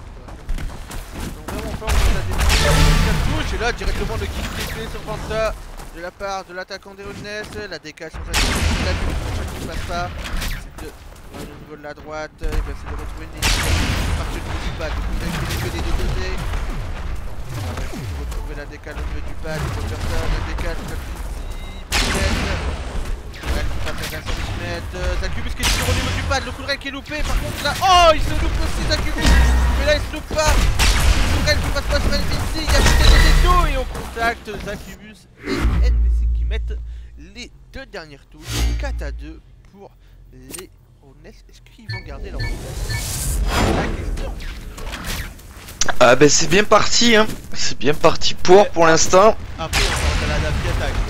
Donc vraiment pas, on a des touches. Et là, directement le kill qui est fait sur Vanta de la part de l'attaquant des Rudeness. La DK sur Zacubus. La qui passe pas. Au niveau de la droite, et ben c'est de retrouver une ligne partie du pad, donc vous avez des deux côtés. On va essayer de retrouver la décale au milieu du pad, il faut faire ça, la décale, ça fait ici, peut-être. Qui passe à 1 cm, Zacubus qui est toujours au niveau du pad, le coup de rail qui est loupé, par contre là, oh il se loupe aussi Zacubus, mais là il se loupe pas. Le coup de rail qui passe pas sur NVC, il y a peut-être des taux et on contacte Zacubus et NVC qui mettent les deux dernières touches, 4 à 2 pour les... Est-ce qu'ils vont garder leur la question. Ah ben c'est bien parti hein. C'est bien parti pour l'instant. Après on a la qui attaque.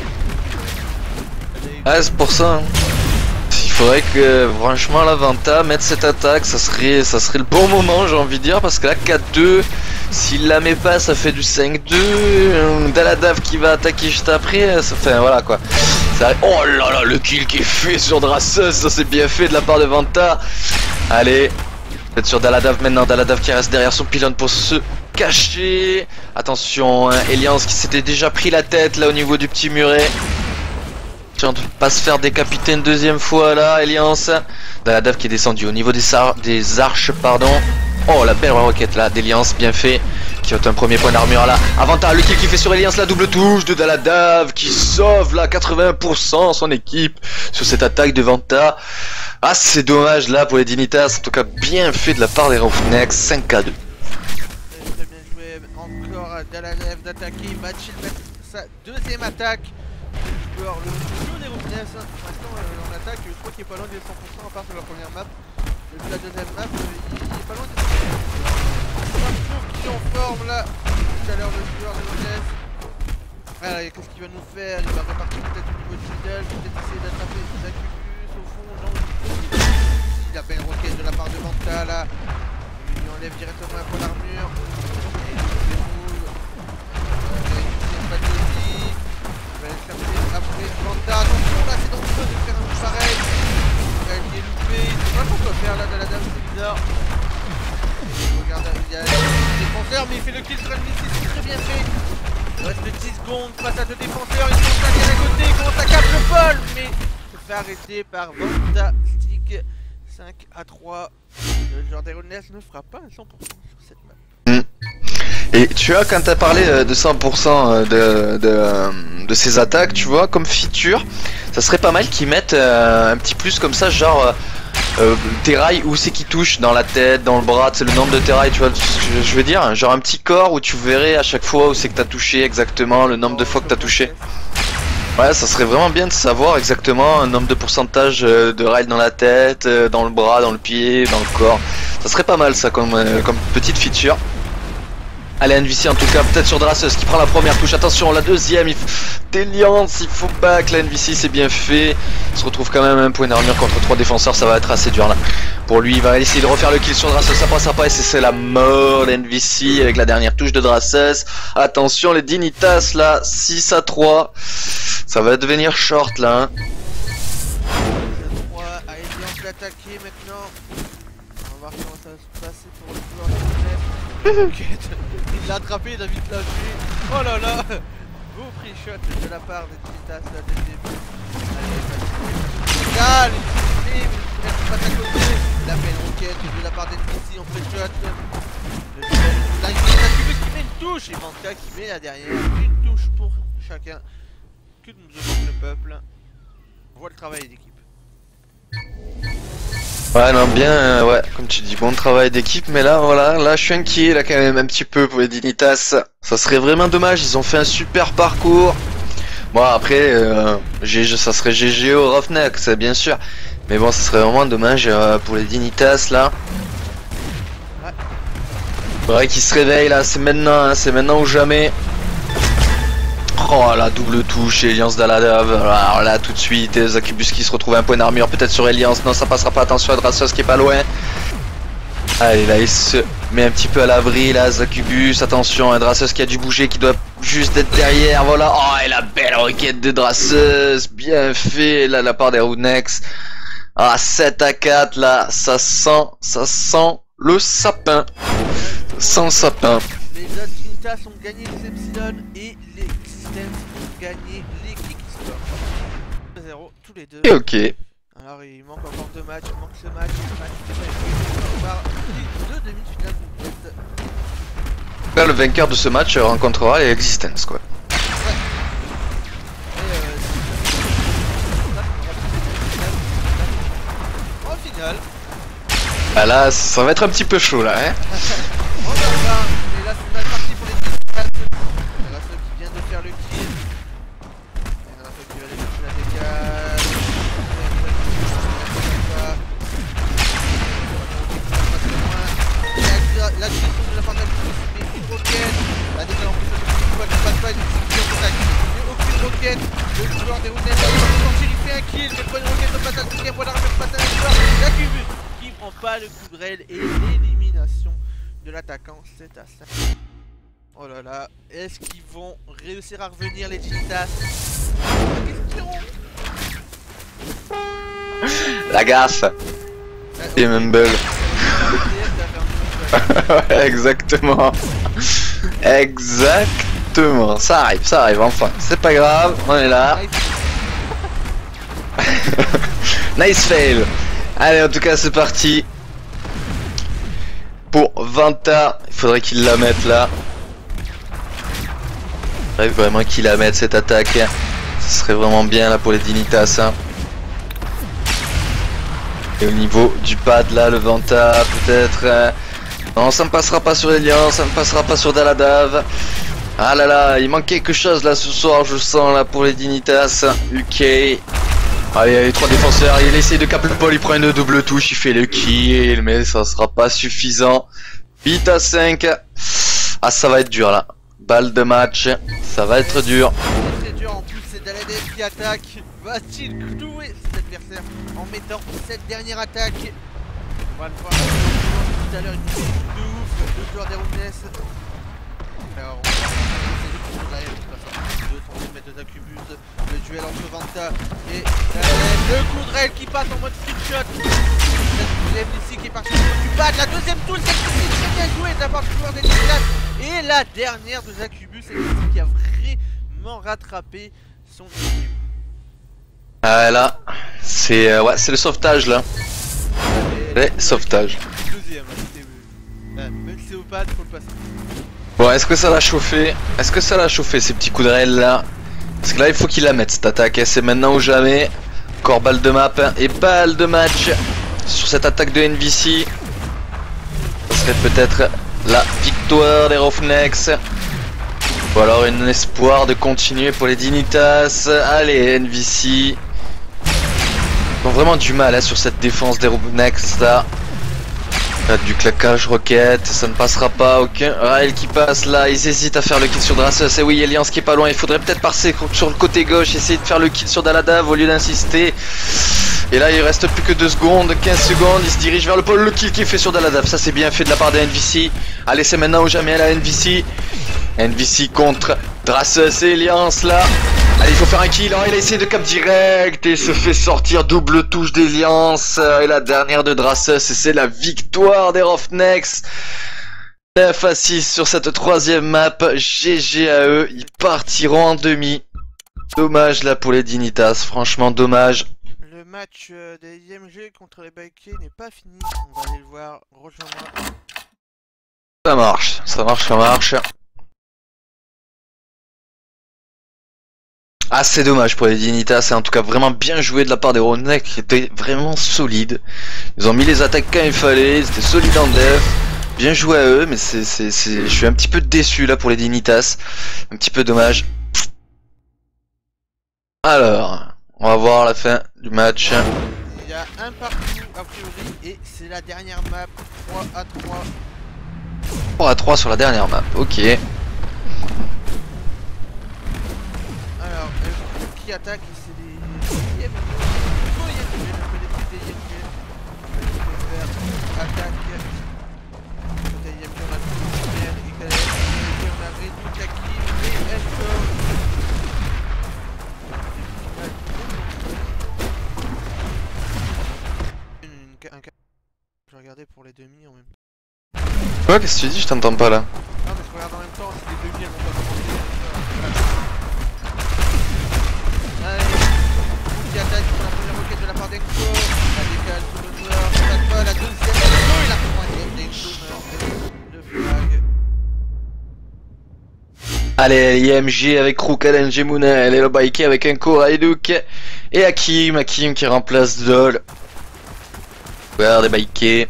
Ah c'est pour ça hein. Il faudrait que franchement la Vanta mette cette attaque, ça serait le bon moment j'ai envie de dire, parce que là 4-2, s'il la met pas ça fait du 5-2, Daladave qui va attaquer juste après, ça fait voilà quoi. Ça... Oh là là, le kill qui est fait sur Drasus, ça c'est bien fait de la part de Vanta. Allez, peut-être sur Daladave maintenant, Daladave qui reste derrière son pylône pour se cacher. Attention, hein, Eliance qui s'était déjà pris la tête là au niveau du petit muret. On ne peut pas se faire décapiter une deuxième fois là, Eliance. Daladave qui est descendu au niveau des arches, pardon. Oh la belle roquette là d'Eliance, bien fait. Qui a un premier point d'armure là. Avantage, le kill qui fait sur Eliance, la double touche de Daladave qui sauve là 80% son équipe sur cette attaque de Vanta. Ah c'est dommage là pour les Dignitas, en tout cas bien fait de la part des Roughnecks, 5 à 2. Très bien joué, encore Daladave d'attaquer, Matchil met sa deuxième attaque. Le jeu des Roughnecks, pour l'instant en attaque, je crois qu'il est pas loin des 100% à part sur la première map. Depuis la deuxième map, il est pas loin des 100%. Qui est en forme là, tout à l'heure le joueur des Roughnecks. Alors qu'est-ce qu'il va nous faire? Il va repartir peut-être au niveau du middle, peut-être essayer d'attraper Zacubus au fond, non. Il a belle roquette de la part de Vanta là. Il lui enlève directement un point d'armure. Et il fait move. Après Vanta, attention là c'est dangereux de faire un move pareil. Il est loupé, il sait pas quoi faire là dans la dame, c'est bizarre. Regarde, il y a des défenseurs mais il fait le kill sur NVC, c'est très bien fait. Il reste 10 secondes face à deux défenseurs, ils sont à côté, ils commencent à capter le vol, mais se fait arrêter par Vanta Stick. 5 à 3. Le joueur des Rudeness ne fera pas un 100% sur cette map. Et tu vois, quand t'as parlé de 100% de ces attaques, tu vois, comme feature, ça serait pas mal qu'ils mettent un petit plus comme ça, genre terrail, où c'est qui touche, dans la tête, dans le bras, c'est le nombre de terrail, tu vois ce que je veux dire, genre un petit corps où tu verrais à chaque fois où c'est que t'as touché exactement, le nombre de fois que t'as touché. Ouais, ça serait vraiment bien de savoir exactement un nombre de pourcentage de rails dans la tête, dans le bras, dans le pied, dans le corps. Ça serait pas mal ça comme petite feature. Allez, NVC en tout cas, peut-être sur Drasus qui prend la première touche. Attention, la deuxième, Déliance, il faut back. La NVC, c'est bien fait. Il se retrouve quand même un point d'armure contre 3 défenseurs. Ça va être assez dur là. Pour lui, il va essayer de refaire le kill sur Drasus. Ça passera pas et c'est la mort. La NVC avec la dernière touche de Drasus. Attention, les Dignitas là, 6 à 3. Ça va devenir short là. Hein. 3 à Eliance d'attaquer maintenant. On va voir comment ça va se passer pour le joueur de Roughnecks. Il l'a attrapé, il a vite lâché. Oh là là. Beau free shot de la part des Dignitas là dès le début. Allez, il passe à côté. La belle roquette de la part d'NVC en free shot. Là, il y a Zacubus qui met une touche et Vanta qui met là derrière une touche pour chacun. Que nous demande le peuple. On voit le travail d'équipe. Ouais non bien ouais comme tu dis bon travail d'équipe, mais là voilà, là je suis inquiet là quand même un petit peu pour les Dignitas. Ça serait vraiment dommage, ils ont fait un super parcours. Bon après ça serait GG au Roughneck, c'est bien sûr, mais bon ça serait vraiment dommage pour les Dignitas là. Ouais. Faudrait qu'ils se réveillent là, c'est maintenant hein, c'est maintenant ou jamais. Oh la double touche, Eliance Daladave, alors là tout de suite, Zacubus qui se retrouve un point d'armure peut-être sur Eliance, non ça passera pas, attention à Drasus qui est pas loin. Allez là il se met un petit peu à l'abri là, Zacubus. Attention, un Drasus qui a dû bouger, qui doit juste être derrière. Voilà. Oh, et la belle roquette de Drasus. Bien fait là, de la part des Rougnex. Ah, 7-4 là. Ça sent le sapin. Sans sapin. Les autres Dignitas ont gagné les Epsilon et les Existence ont gagné les Kickstop. 0 tous les deux. Et ok. Alors il manque encore 2 matchs, il manque ce match, déjà est joué par les 2 demi-finales complètes. Là, le vainqueur de ce match rencontrera les Existence quoi. Ouais. Et en finale. Ah là, ça va être un petit peu chaud là, hein. On va voir, mais là c'est mal parti pour les Dignitas. Il y en a ceux qui viennent de faire le kill. Il y en a ceux qui va aller chercher la décale. La direction de la part de la Kickstop, mais une roquette. La décale en plus de ne passe pas une petite attaque. Mais aucune roquette. Le joueur des Rougnex va sortir, il fait un kill. Mais pas une roquette de passe à la deuxième, voilà, même passe à la joueur. La Cubus qui prend pas le coup de rail et l'élimination de l'attaquant, c'est à ça. Oh là là, est-ce qu'ils vont réussir à revenir les Dignitas? La gaffe. Et Mumble. Exactement. Exactement. Ça arrive enfin. C'est pas grave, on est là. Nice fail. Allez, en tout cas, c'est parti. Pour Vanta, il faudrait qu'il la mette là. Il faudrait vraiment qu'il la mette cette attaque. Ce serait vraiment bien là pour les Dignitas. Hein. Et au niveau du pad là, le Vanta, peut-être. Non, ça ne passera pas sur Elian, ça ne passera pas sur Daladav. Ah là là, il manque quelque chose là ce soir, je sens là pour les Dignitas. UK. Allez, 3 défenseurs, il essaie de cap le ball, il prend une double touche, il fait le kill, mais ça sera pas suffisant. 8 à 5. Ah, ça va être dur là. Balle de match, ça va être dur. C'est très dur, en plus c'est Daladav qui attaque. Va-t-il clouer cet adversaire en mettant cette dernière attaque? On va le voir tout à l'heure, il fait de ouf, le joueur des Rougnex. Alors, on va voir de 30 mètres de Zacubus, le duel entre Vanta et le coup de rail qui passe en mode free shot. L'MDC qui est parti du bas de la deuxième tool, c'est très bien joué de la part du joueur des Dignitas. Et la dernière de Zacubus, c'est qui a vraiment rattrapé son équipe. Ah là, c'est ouais, c'est le sauvetage là. Le sauvetage. Deuxième, même si c'est au pad, faut le passer. Bon, est-ce que ça l'a chauffé? Est-ce que ça l'a chauffé ces petits coups de rail là? Parce que là il faut qu'il la mette cette attaque, c'est maintenant ou jamais. Encore balle de map et balle de match sur cette attaque de NVC. Ça serait peut-être la victoire des Rougnex. Ou alors un espoir de continuer pour les Dignitas. Allez NVC. Ils ont vraiment du mal hein, sur cette défense des Rougnex là. Du claquage roquette, ça ne passera pas, aucun rail qui passe là, ils hésitent à faire le kill sur Drasus, et oui Alliance qui est pas loin, il faudrait peut-être passer sur le côté gauche, essayer de faire le kill sur Daladav au lieu d'insister. Et là il reste plus que 2 secondes, 15 secondes, il se dirige vers le pôle, le kill qui est fait sur Daladav, ça c'est bien fait de la part de NVC. Allez c'est maintenant ou jamais la NVC. NVC contre Drasus et Alliance là. Allez, il faut faire un kill, hein, il a essayé de cap direct et se fait sortir double touche d'Alliance. Et la dernière de Drasus, et c'est la victoire des Rougnex. 9 à 6 sur cette 3ème map. GG à eux, ils partiront en demi. Dommage là pour les Dignitas, franchement dommage. Le match des IMG contre les Baikés n'est pas fini, on va aller le voir, rejoins-moi. Ça marche, ça marche, ça marche. Ah c'est dommage pour les Dignitas, c'est en tout cas vraiment bien joué de la part des Rougnex qui étaient vraiment solides. Ils ont mis les attaques quand il fallait, ils étaient solides en def. Bien joué à eux, mais je suis un petit peu déçu là pour les Dignitas. Un petit peu dommage. Alors, on va voir la fin du match. Il y a un partout a priori et c'est la dernière map, 3 à 3. 3 à 3 sur la dernière map, ok. Alors, qui attaque, c'est des IMG. Oh, IMG, je connais plus des IMG. Attaque. Côté IMG. Je vais regarder pour les demi en même temps. Quoi, qu'est-ce que tu dis? Je t'entends pas là. Non mais je regarde en même temps si les demi elles vont pas commencer. Allez, qui attaque pour la première roquette de la part d'Enko. La décale sous l'honneur, ça passe pas, la deuxième Enko et la troisième d'Enko meurt de flag. Allez, IMG avec Rook, LNG, Mounel et le Baiki avec Enko, Hayduk et Hakim qui remplace Dol. Regarde des Baiki.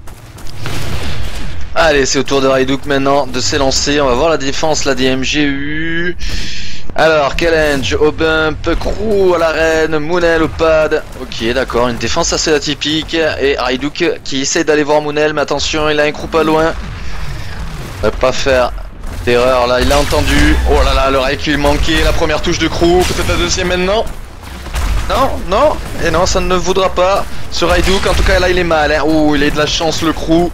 Allez, c'est au tour de Hayduk maintenant de s'élancer. On va voir la défense, la DMGU. Alors, Challenge, au bump, Crew à l'arène, Mounel au pad. Ok, d'accord, une défense assez atypique. Et Hayduk qui essaie d'aller voir Mounel, mais attention, il a un Crew pas loin. On va pas faire d'erreur là, il a entendu. Oh là là, le recul manqué, la première touche de Crew, peut-être la deuxième maintenant. Non, non, et non, ça ne voudra pas. Sur Hayduk, en tout cas là il est mal. Hein. Oh, il a de la chance le Crew.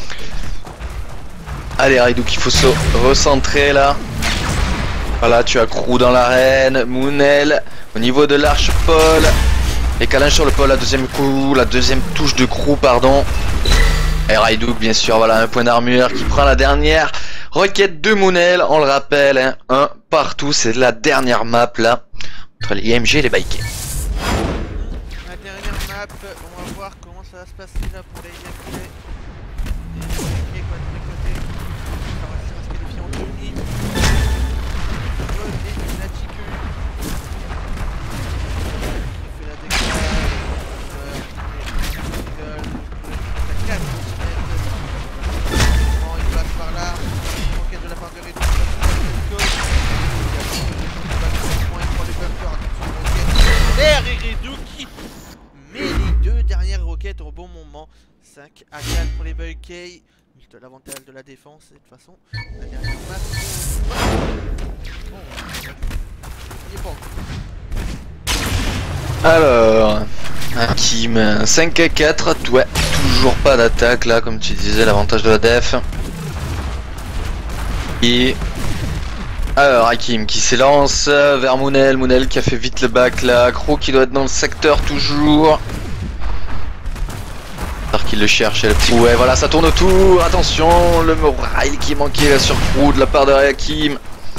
Allez Hayduk, il faut se recentrer là. Voilà, tu as Crew dans l'arène, Mounel au niveau de l'arche Paul. Et câlin sur le Paul, la deuxième coup, la deuxième touche de Crew, pardon. Et Hayduk, bien sûr, voilà, un point d'armure qui prend la dernière requête de Mounel, on le rappelle, hein, un partout, c'est la dernière map là, entre les IMG et les Baiki. La dernière map, on va voir comment ça va se passer là pour les IMG. Les quoi de tous les côtés. Ça va se qualifier en demi. Et la Chiku. Il fait la décale. Il passe par là. Roquette de la part de Redou. Et Redou qui met les deux dernières roquettes au bon moment. 5 à 4 pour les Baiki. De l'avantage de la défense. Et de toute façon, la dernière map. Bon, il est bon. Alors, Hakim, 5 à 4, ouais, toujours pas d'attaque là, comme tu disais, l'avantage de la def. Et alors Hakim qui s'élance vers Mounel, Mounel qui a fait vite le back là, Crew qui doit être dans le secteur toujours. Alors qu'il le cherche, le petit. Ouais, voilà, ça tourne autour, attention, le rail qui manquait là sur Crew de la part de Hakim.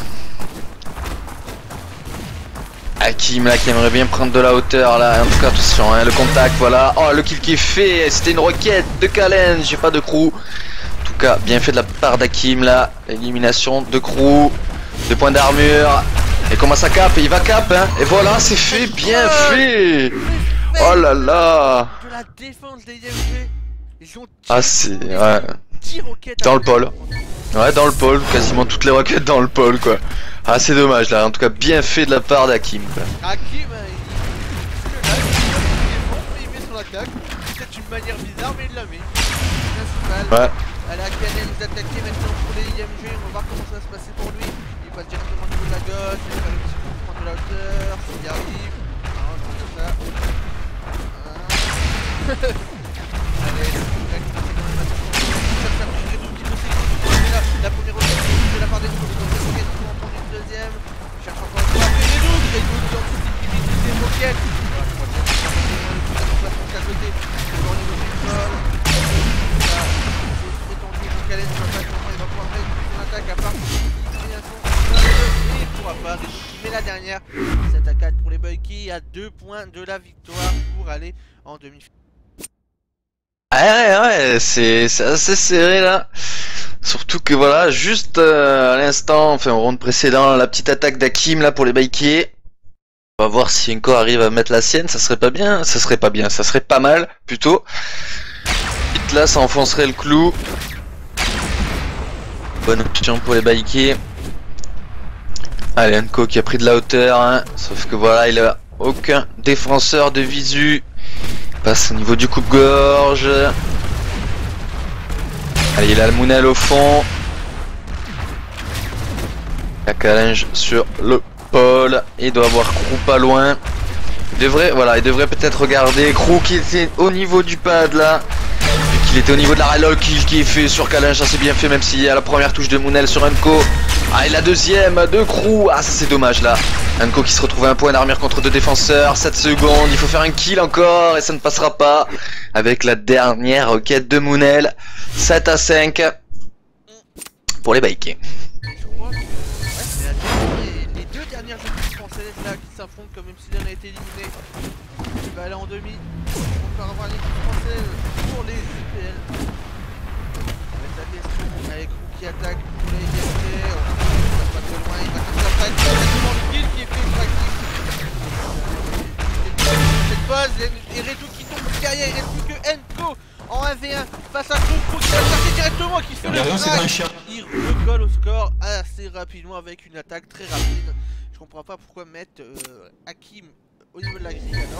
Hakim là qui aimerait bien prendre de la hauteur là, en tout cas attention, hein, le contact, voilà. Oh, le kill qui est fait, c'était une roquette de Kalen, j'ai pas de Crew. En tout cas, bien fait de la part d'Hakim là, élimination de Crew, 2 points d'armure. Et comment ça cap? Il va cap, hein. Et voilà, c'est fait, bien fait. Oh là là. De la défense des IMG. Ils ont ah c'est... ouais. 10 roquettes dans le pôle. Ouais, dans le pôle, quasiment toutes les roquettes dans le pôle quoi. Ah c'est dommage là, en tout cas bien fait de la part d'Hakim. Hakim, il met son attaque, c'est une manière bizarre mais il la met. Principal. Ouais. Elle a Canel d'attaquer maintenant pour les IMG, on va voir comment ça va se passer pour lui. Il passe directement au niveau de la gauche, il va faire le petit coup pour prendre de la hauteur, s'il y arrive. Non, comme ça. Allez, la première roquette de la part des Redou, on prend une deuxième. Il cherche encore une fois après Redou qui anticipe les deuxième roquette. Voilà, je crois que c'est à côté. Toujours au niveau du sol. Là, c'est étendu pour Kalen, il va pouvoir mettre son attaque à part. Et il pourra pas. Redou qui met la dernière. 7 à 4 pour les Baiki, à 2 points de la victoire pour aller en demi-finale. Ouais, c'est assez serré là. Surtout que voilà, juste à l'instant, enfin au round précédent, la petite attaque d'Hakim là pour les Baiki. On va voir si Enko arrive à mettre la sienne, ça serait pas bien, ça serait pas bien, ça serait pas mal plutôt. Vite là, ça enfoncerait le clou. Bonne option pour les Baiki. Allez, Enko qui a pris de la hauteur, hein. Sauf que voilà, il a aucun défenseur de visu. Passe au niveau du coupe-gorge. Allez, il a le Mounel au fond. La Challenge sur le pôle. Il doit avoir Crew pas loin. Il devrait, voilà, il devrait peut-être regarder Crew qui était au niveau du pad là. Vu qu'il était au niveau de la reload, kill qui est fait sur Kalinch, ça c'est bien fait même s'il y a la première touche de Mounel sur Unco. Ah et la deuxième de Crew, ah ça c'est dommage là. Unco qui se retrouve à un point d'armure contre deux défenseurs, 7 secondes, il faut faire un kill encore et ça ne passera pas. Avec la dernière roquette de Mounel, 7 à 5 pour les Vikings. Je crois que les deux dernières équipes françaises là qui s'affrontent comme même si l'un a été éliminé. Il va aller en demi. On va avoir l'équipe française pour les UPL. Avec la question, avec Roux qui attaque pour les IMT. On va pas très loin, il va comme ça attaque. Exactement le kill qui est fait sur Actif. Cette phase, et Redou qui tombe derrière, il reste plus que Enko en 1v1 face à Crew qui va chercher directement, qui fait le crack. Il recolle au score assez rapidement avec une attaque très rapide. Je comprends pas pourquoi mettre Hakim au niveau de la grille alors.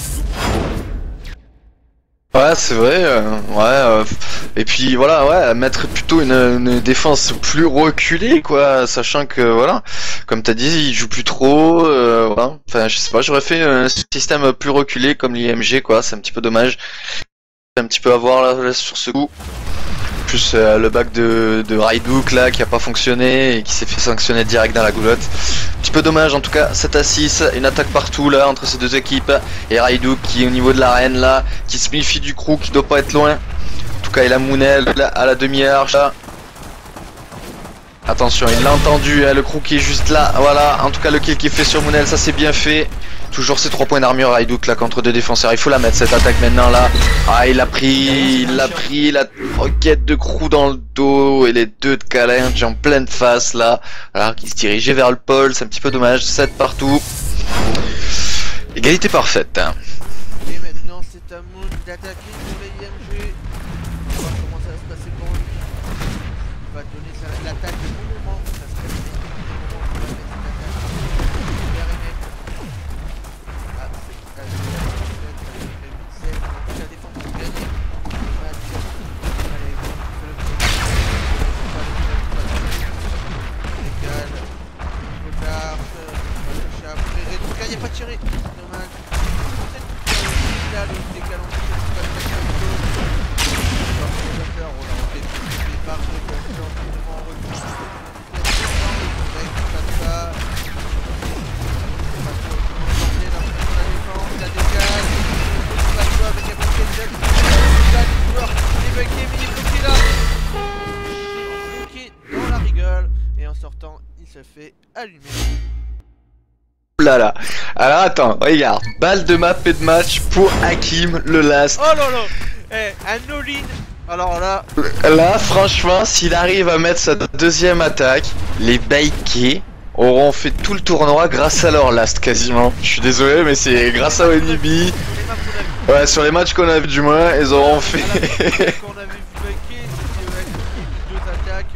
Ouais c'est vrai, et puis voilà, ouais, mettre plutôt une défense plus reculée quoi, sachant que voilà, comme t'as dit, il joue plus trop, voilà. Enfin je sais pas, j'aurais fait un système plus reculé comme l'IMG quoi, c'est un petit peu dommage, un petit peu à voir là sur ce coup. Plus le bac de Raidouk là qui a pas fonctionné et qui s'est fait sanctionner direct dans la goulotte. Un petit peu dommage en tout cas, 7 à 6, une attaque partout là entre ces deux équipes. Et Raidouk qui est au niveau de l'arène là, qui se méfie du crew qui doit pas être loin. En tout cas il a Mounel là, à la demi-arche là. Attention, il l'a entendu, hein, le crew qui est juste là, voilà. En tout cas le kill qui est fait sur Mounel, ça c'est bien fait. Toujours ces 3 points d'armure Raidouk là contre deux défenseurs, il faut la mettre cette attaque maintenant là. Ah il a pris la roquette de Crew dans le dos et les deux de Kalinch en pleine face là. Alors qu'il se dirigeait vers le pôle, c'est un petit peu dommage, 7 partout. Égalité parfaite. Hein. Et maintenant c'est à Moon d'attaquer pour les IMG. On va voir comment ça va se passer pour lui. Il va donner l'attaque au bon moment. Ça serait le moment pour la mettre cette attaque. Super aimé. Ah, c'est la défense pour gagner. Allez, on fait le premier. Décale. Cotard. Après Redou. Il n'y a pas de tiré. Dommage. Là, le décale en plus. Dans la rigole et en sortant il se fait allumer. Là là. Alors attends, regarde, balle de map et de match pour Hakim le last. Oh là là. Eh, un all-in. Alors là. Là franchement s'il arrive à mettre sa deuxième attaque, les Vikings auront fait tout le tournoi grâce à leur last quasiment. Je suis désolé mais c'est grâce à Onibi. Ouais sur les matchs qu'on a vu du moins, ils auront fait. Quand on avait vu Vikings, c'était deux attaques.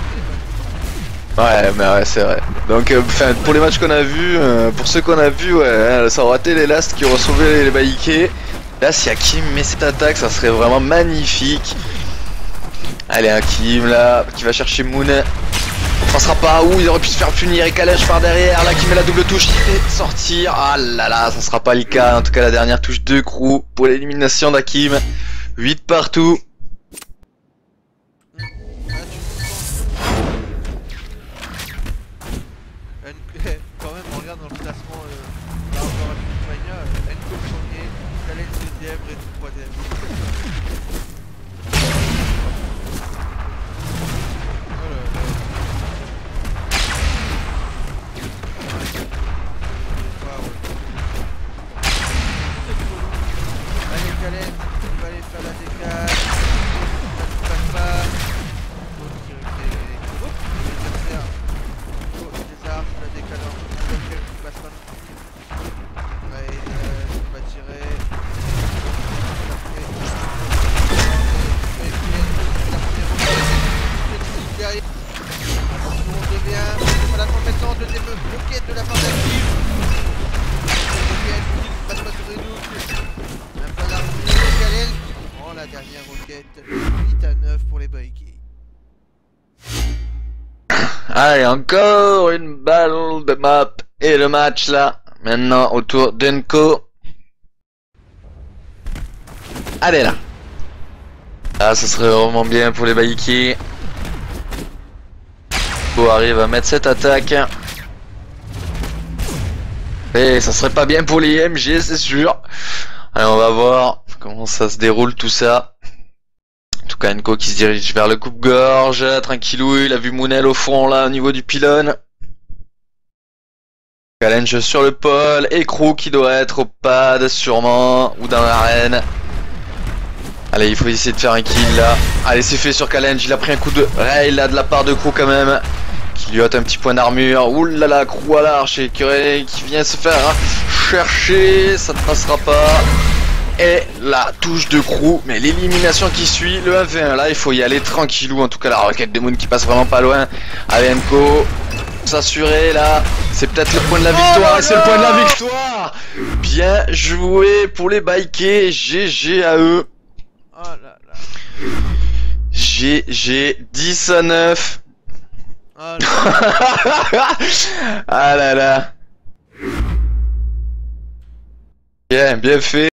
Ouais mais ouais c'est vrai. Donc pour les matchs qu'on a vus, pour ceux qu'on a vus, ouais, ça aurait été les last qui auraient sauvé les Vikings. Là si Hakim met cette attaque ça serait vraiment magnifique. Allez Hakim là qui va chercher Moon. On passera pas où il aurait pu se faire punir et Kalinch par derrière là qui met la double touche qui fait sortir. Ah là là ça sera pas le cas. En tout cas la dernière touche de Crew pour l'élimination d'Hakim. 8 partout. Quand même on regarde dans le classement par rapport à Lituania, Enko premier, Kalinch deuxième, Redou troisième. Allez Kalinch, il va aller faire la décale. Ça ne passe pas. L'autre qui adversaire. Les armes, la décale en qui passe pas non plus. Ouais, il va tirer. Derrière. On devient. On attend maintenant deuxième roquette de la part d'Active. Passe pas sur Redou. Un point d'armure, Kalinch qui prend la dernière roquette. 8 à 9 pour les Vikings. Allez encore une balle de map et le match là. Maintenant au tour d'Enko. Allez là. Ah, ça serait vraiment bien pour les Baïkis. Faut arrive à mettre cette attaque. Et ça serait pas bien pour les MG, c'est sûr. Allez, on va voir comment ça se déroule tout ça. En tout cas, Enko qui se dirige vers le coupe-gorge. Tranquillou, il a vu Mounel au fond là, au niveau du pylône. Challenge sur le pôle. Et Crew qui doit être au pad, sûrement. Ou dans l'arène. Allez, il faut essayer de faire un kill là. Allez, c'est fait sur Challenge. Il a pris un coup de rail là de la part de Crew quand même. Qui lui ôte un petit point d'armure. Ouh là là, Crew à l'arche et qui vient se faire chercher. Ça ne passera pas. Et la touche de Crew. Mais l'élimination qui suit, le 1v1 là, il faut y aller tranquillou. En tout cas, la roquette de Moon qui passe vraiment pas loin. Allez, Enko. S'assurer là, c'est peut-être le point de la victoire, et c'est le point de la victoire. Bien joué pour les Baïkés, GG à eux. Oh là là. GG 10-9. Oh là là. Ah là là. Bien fait.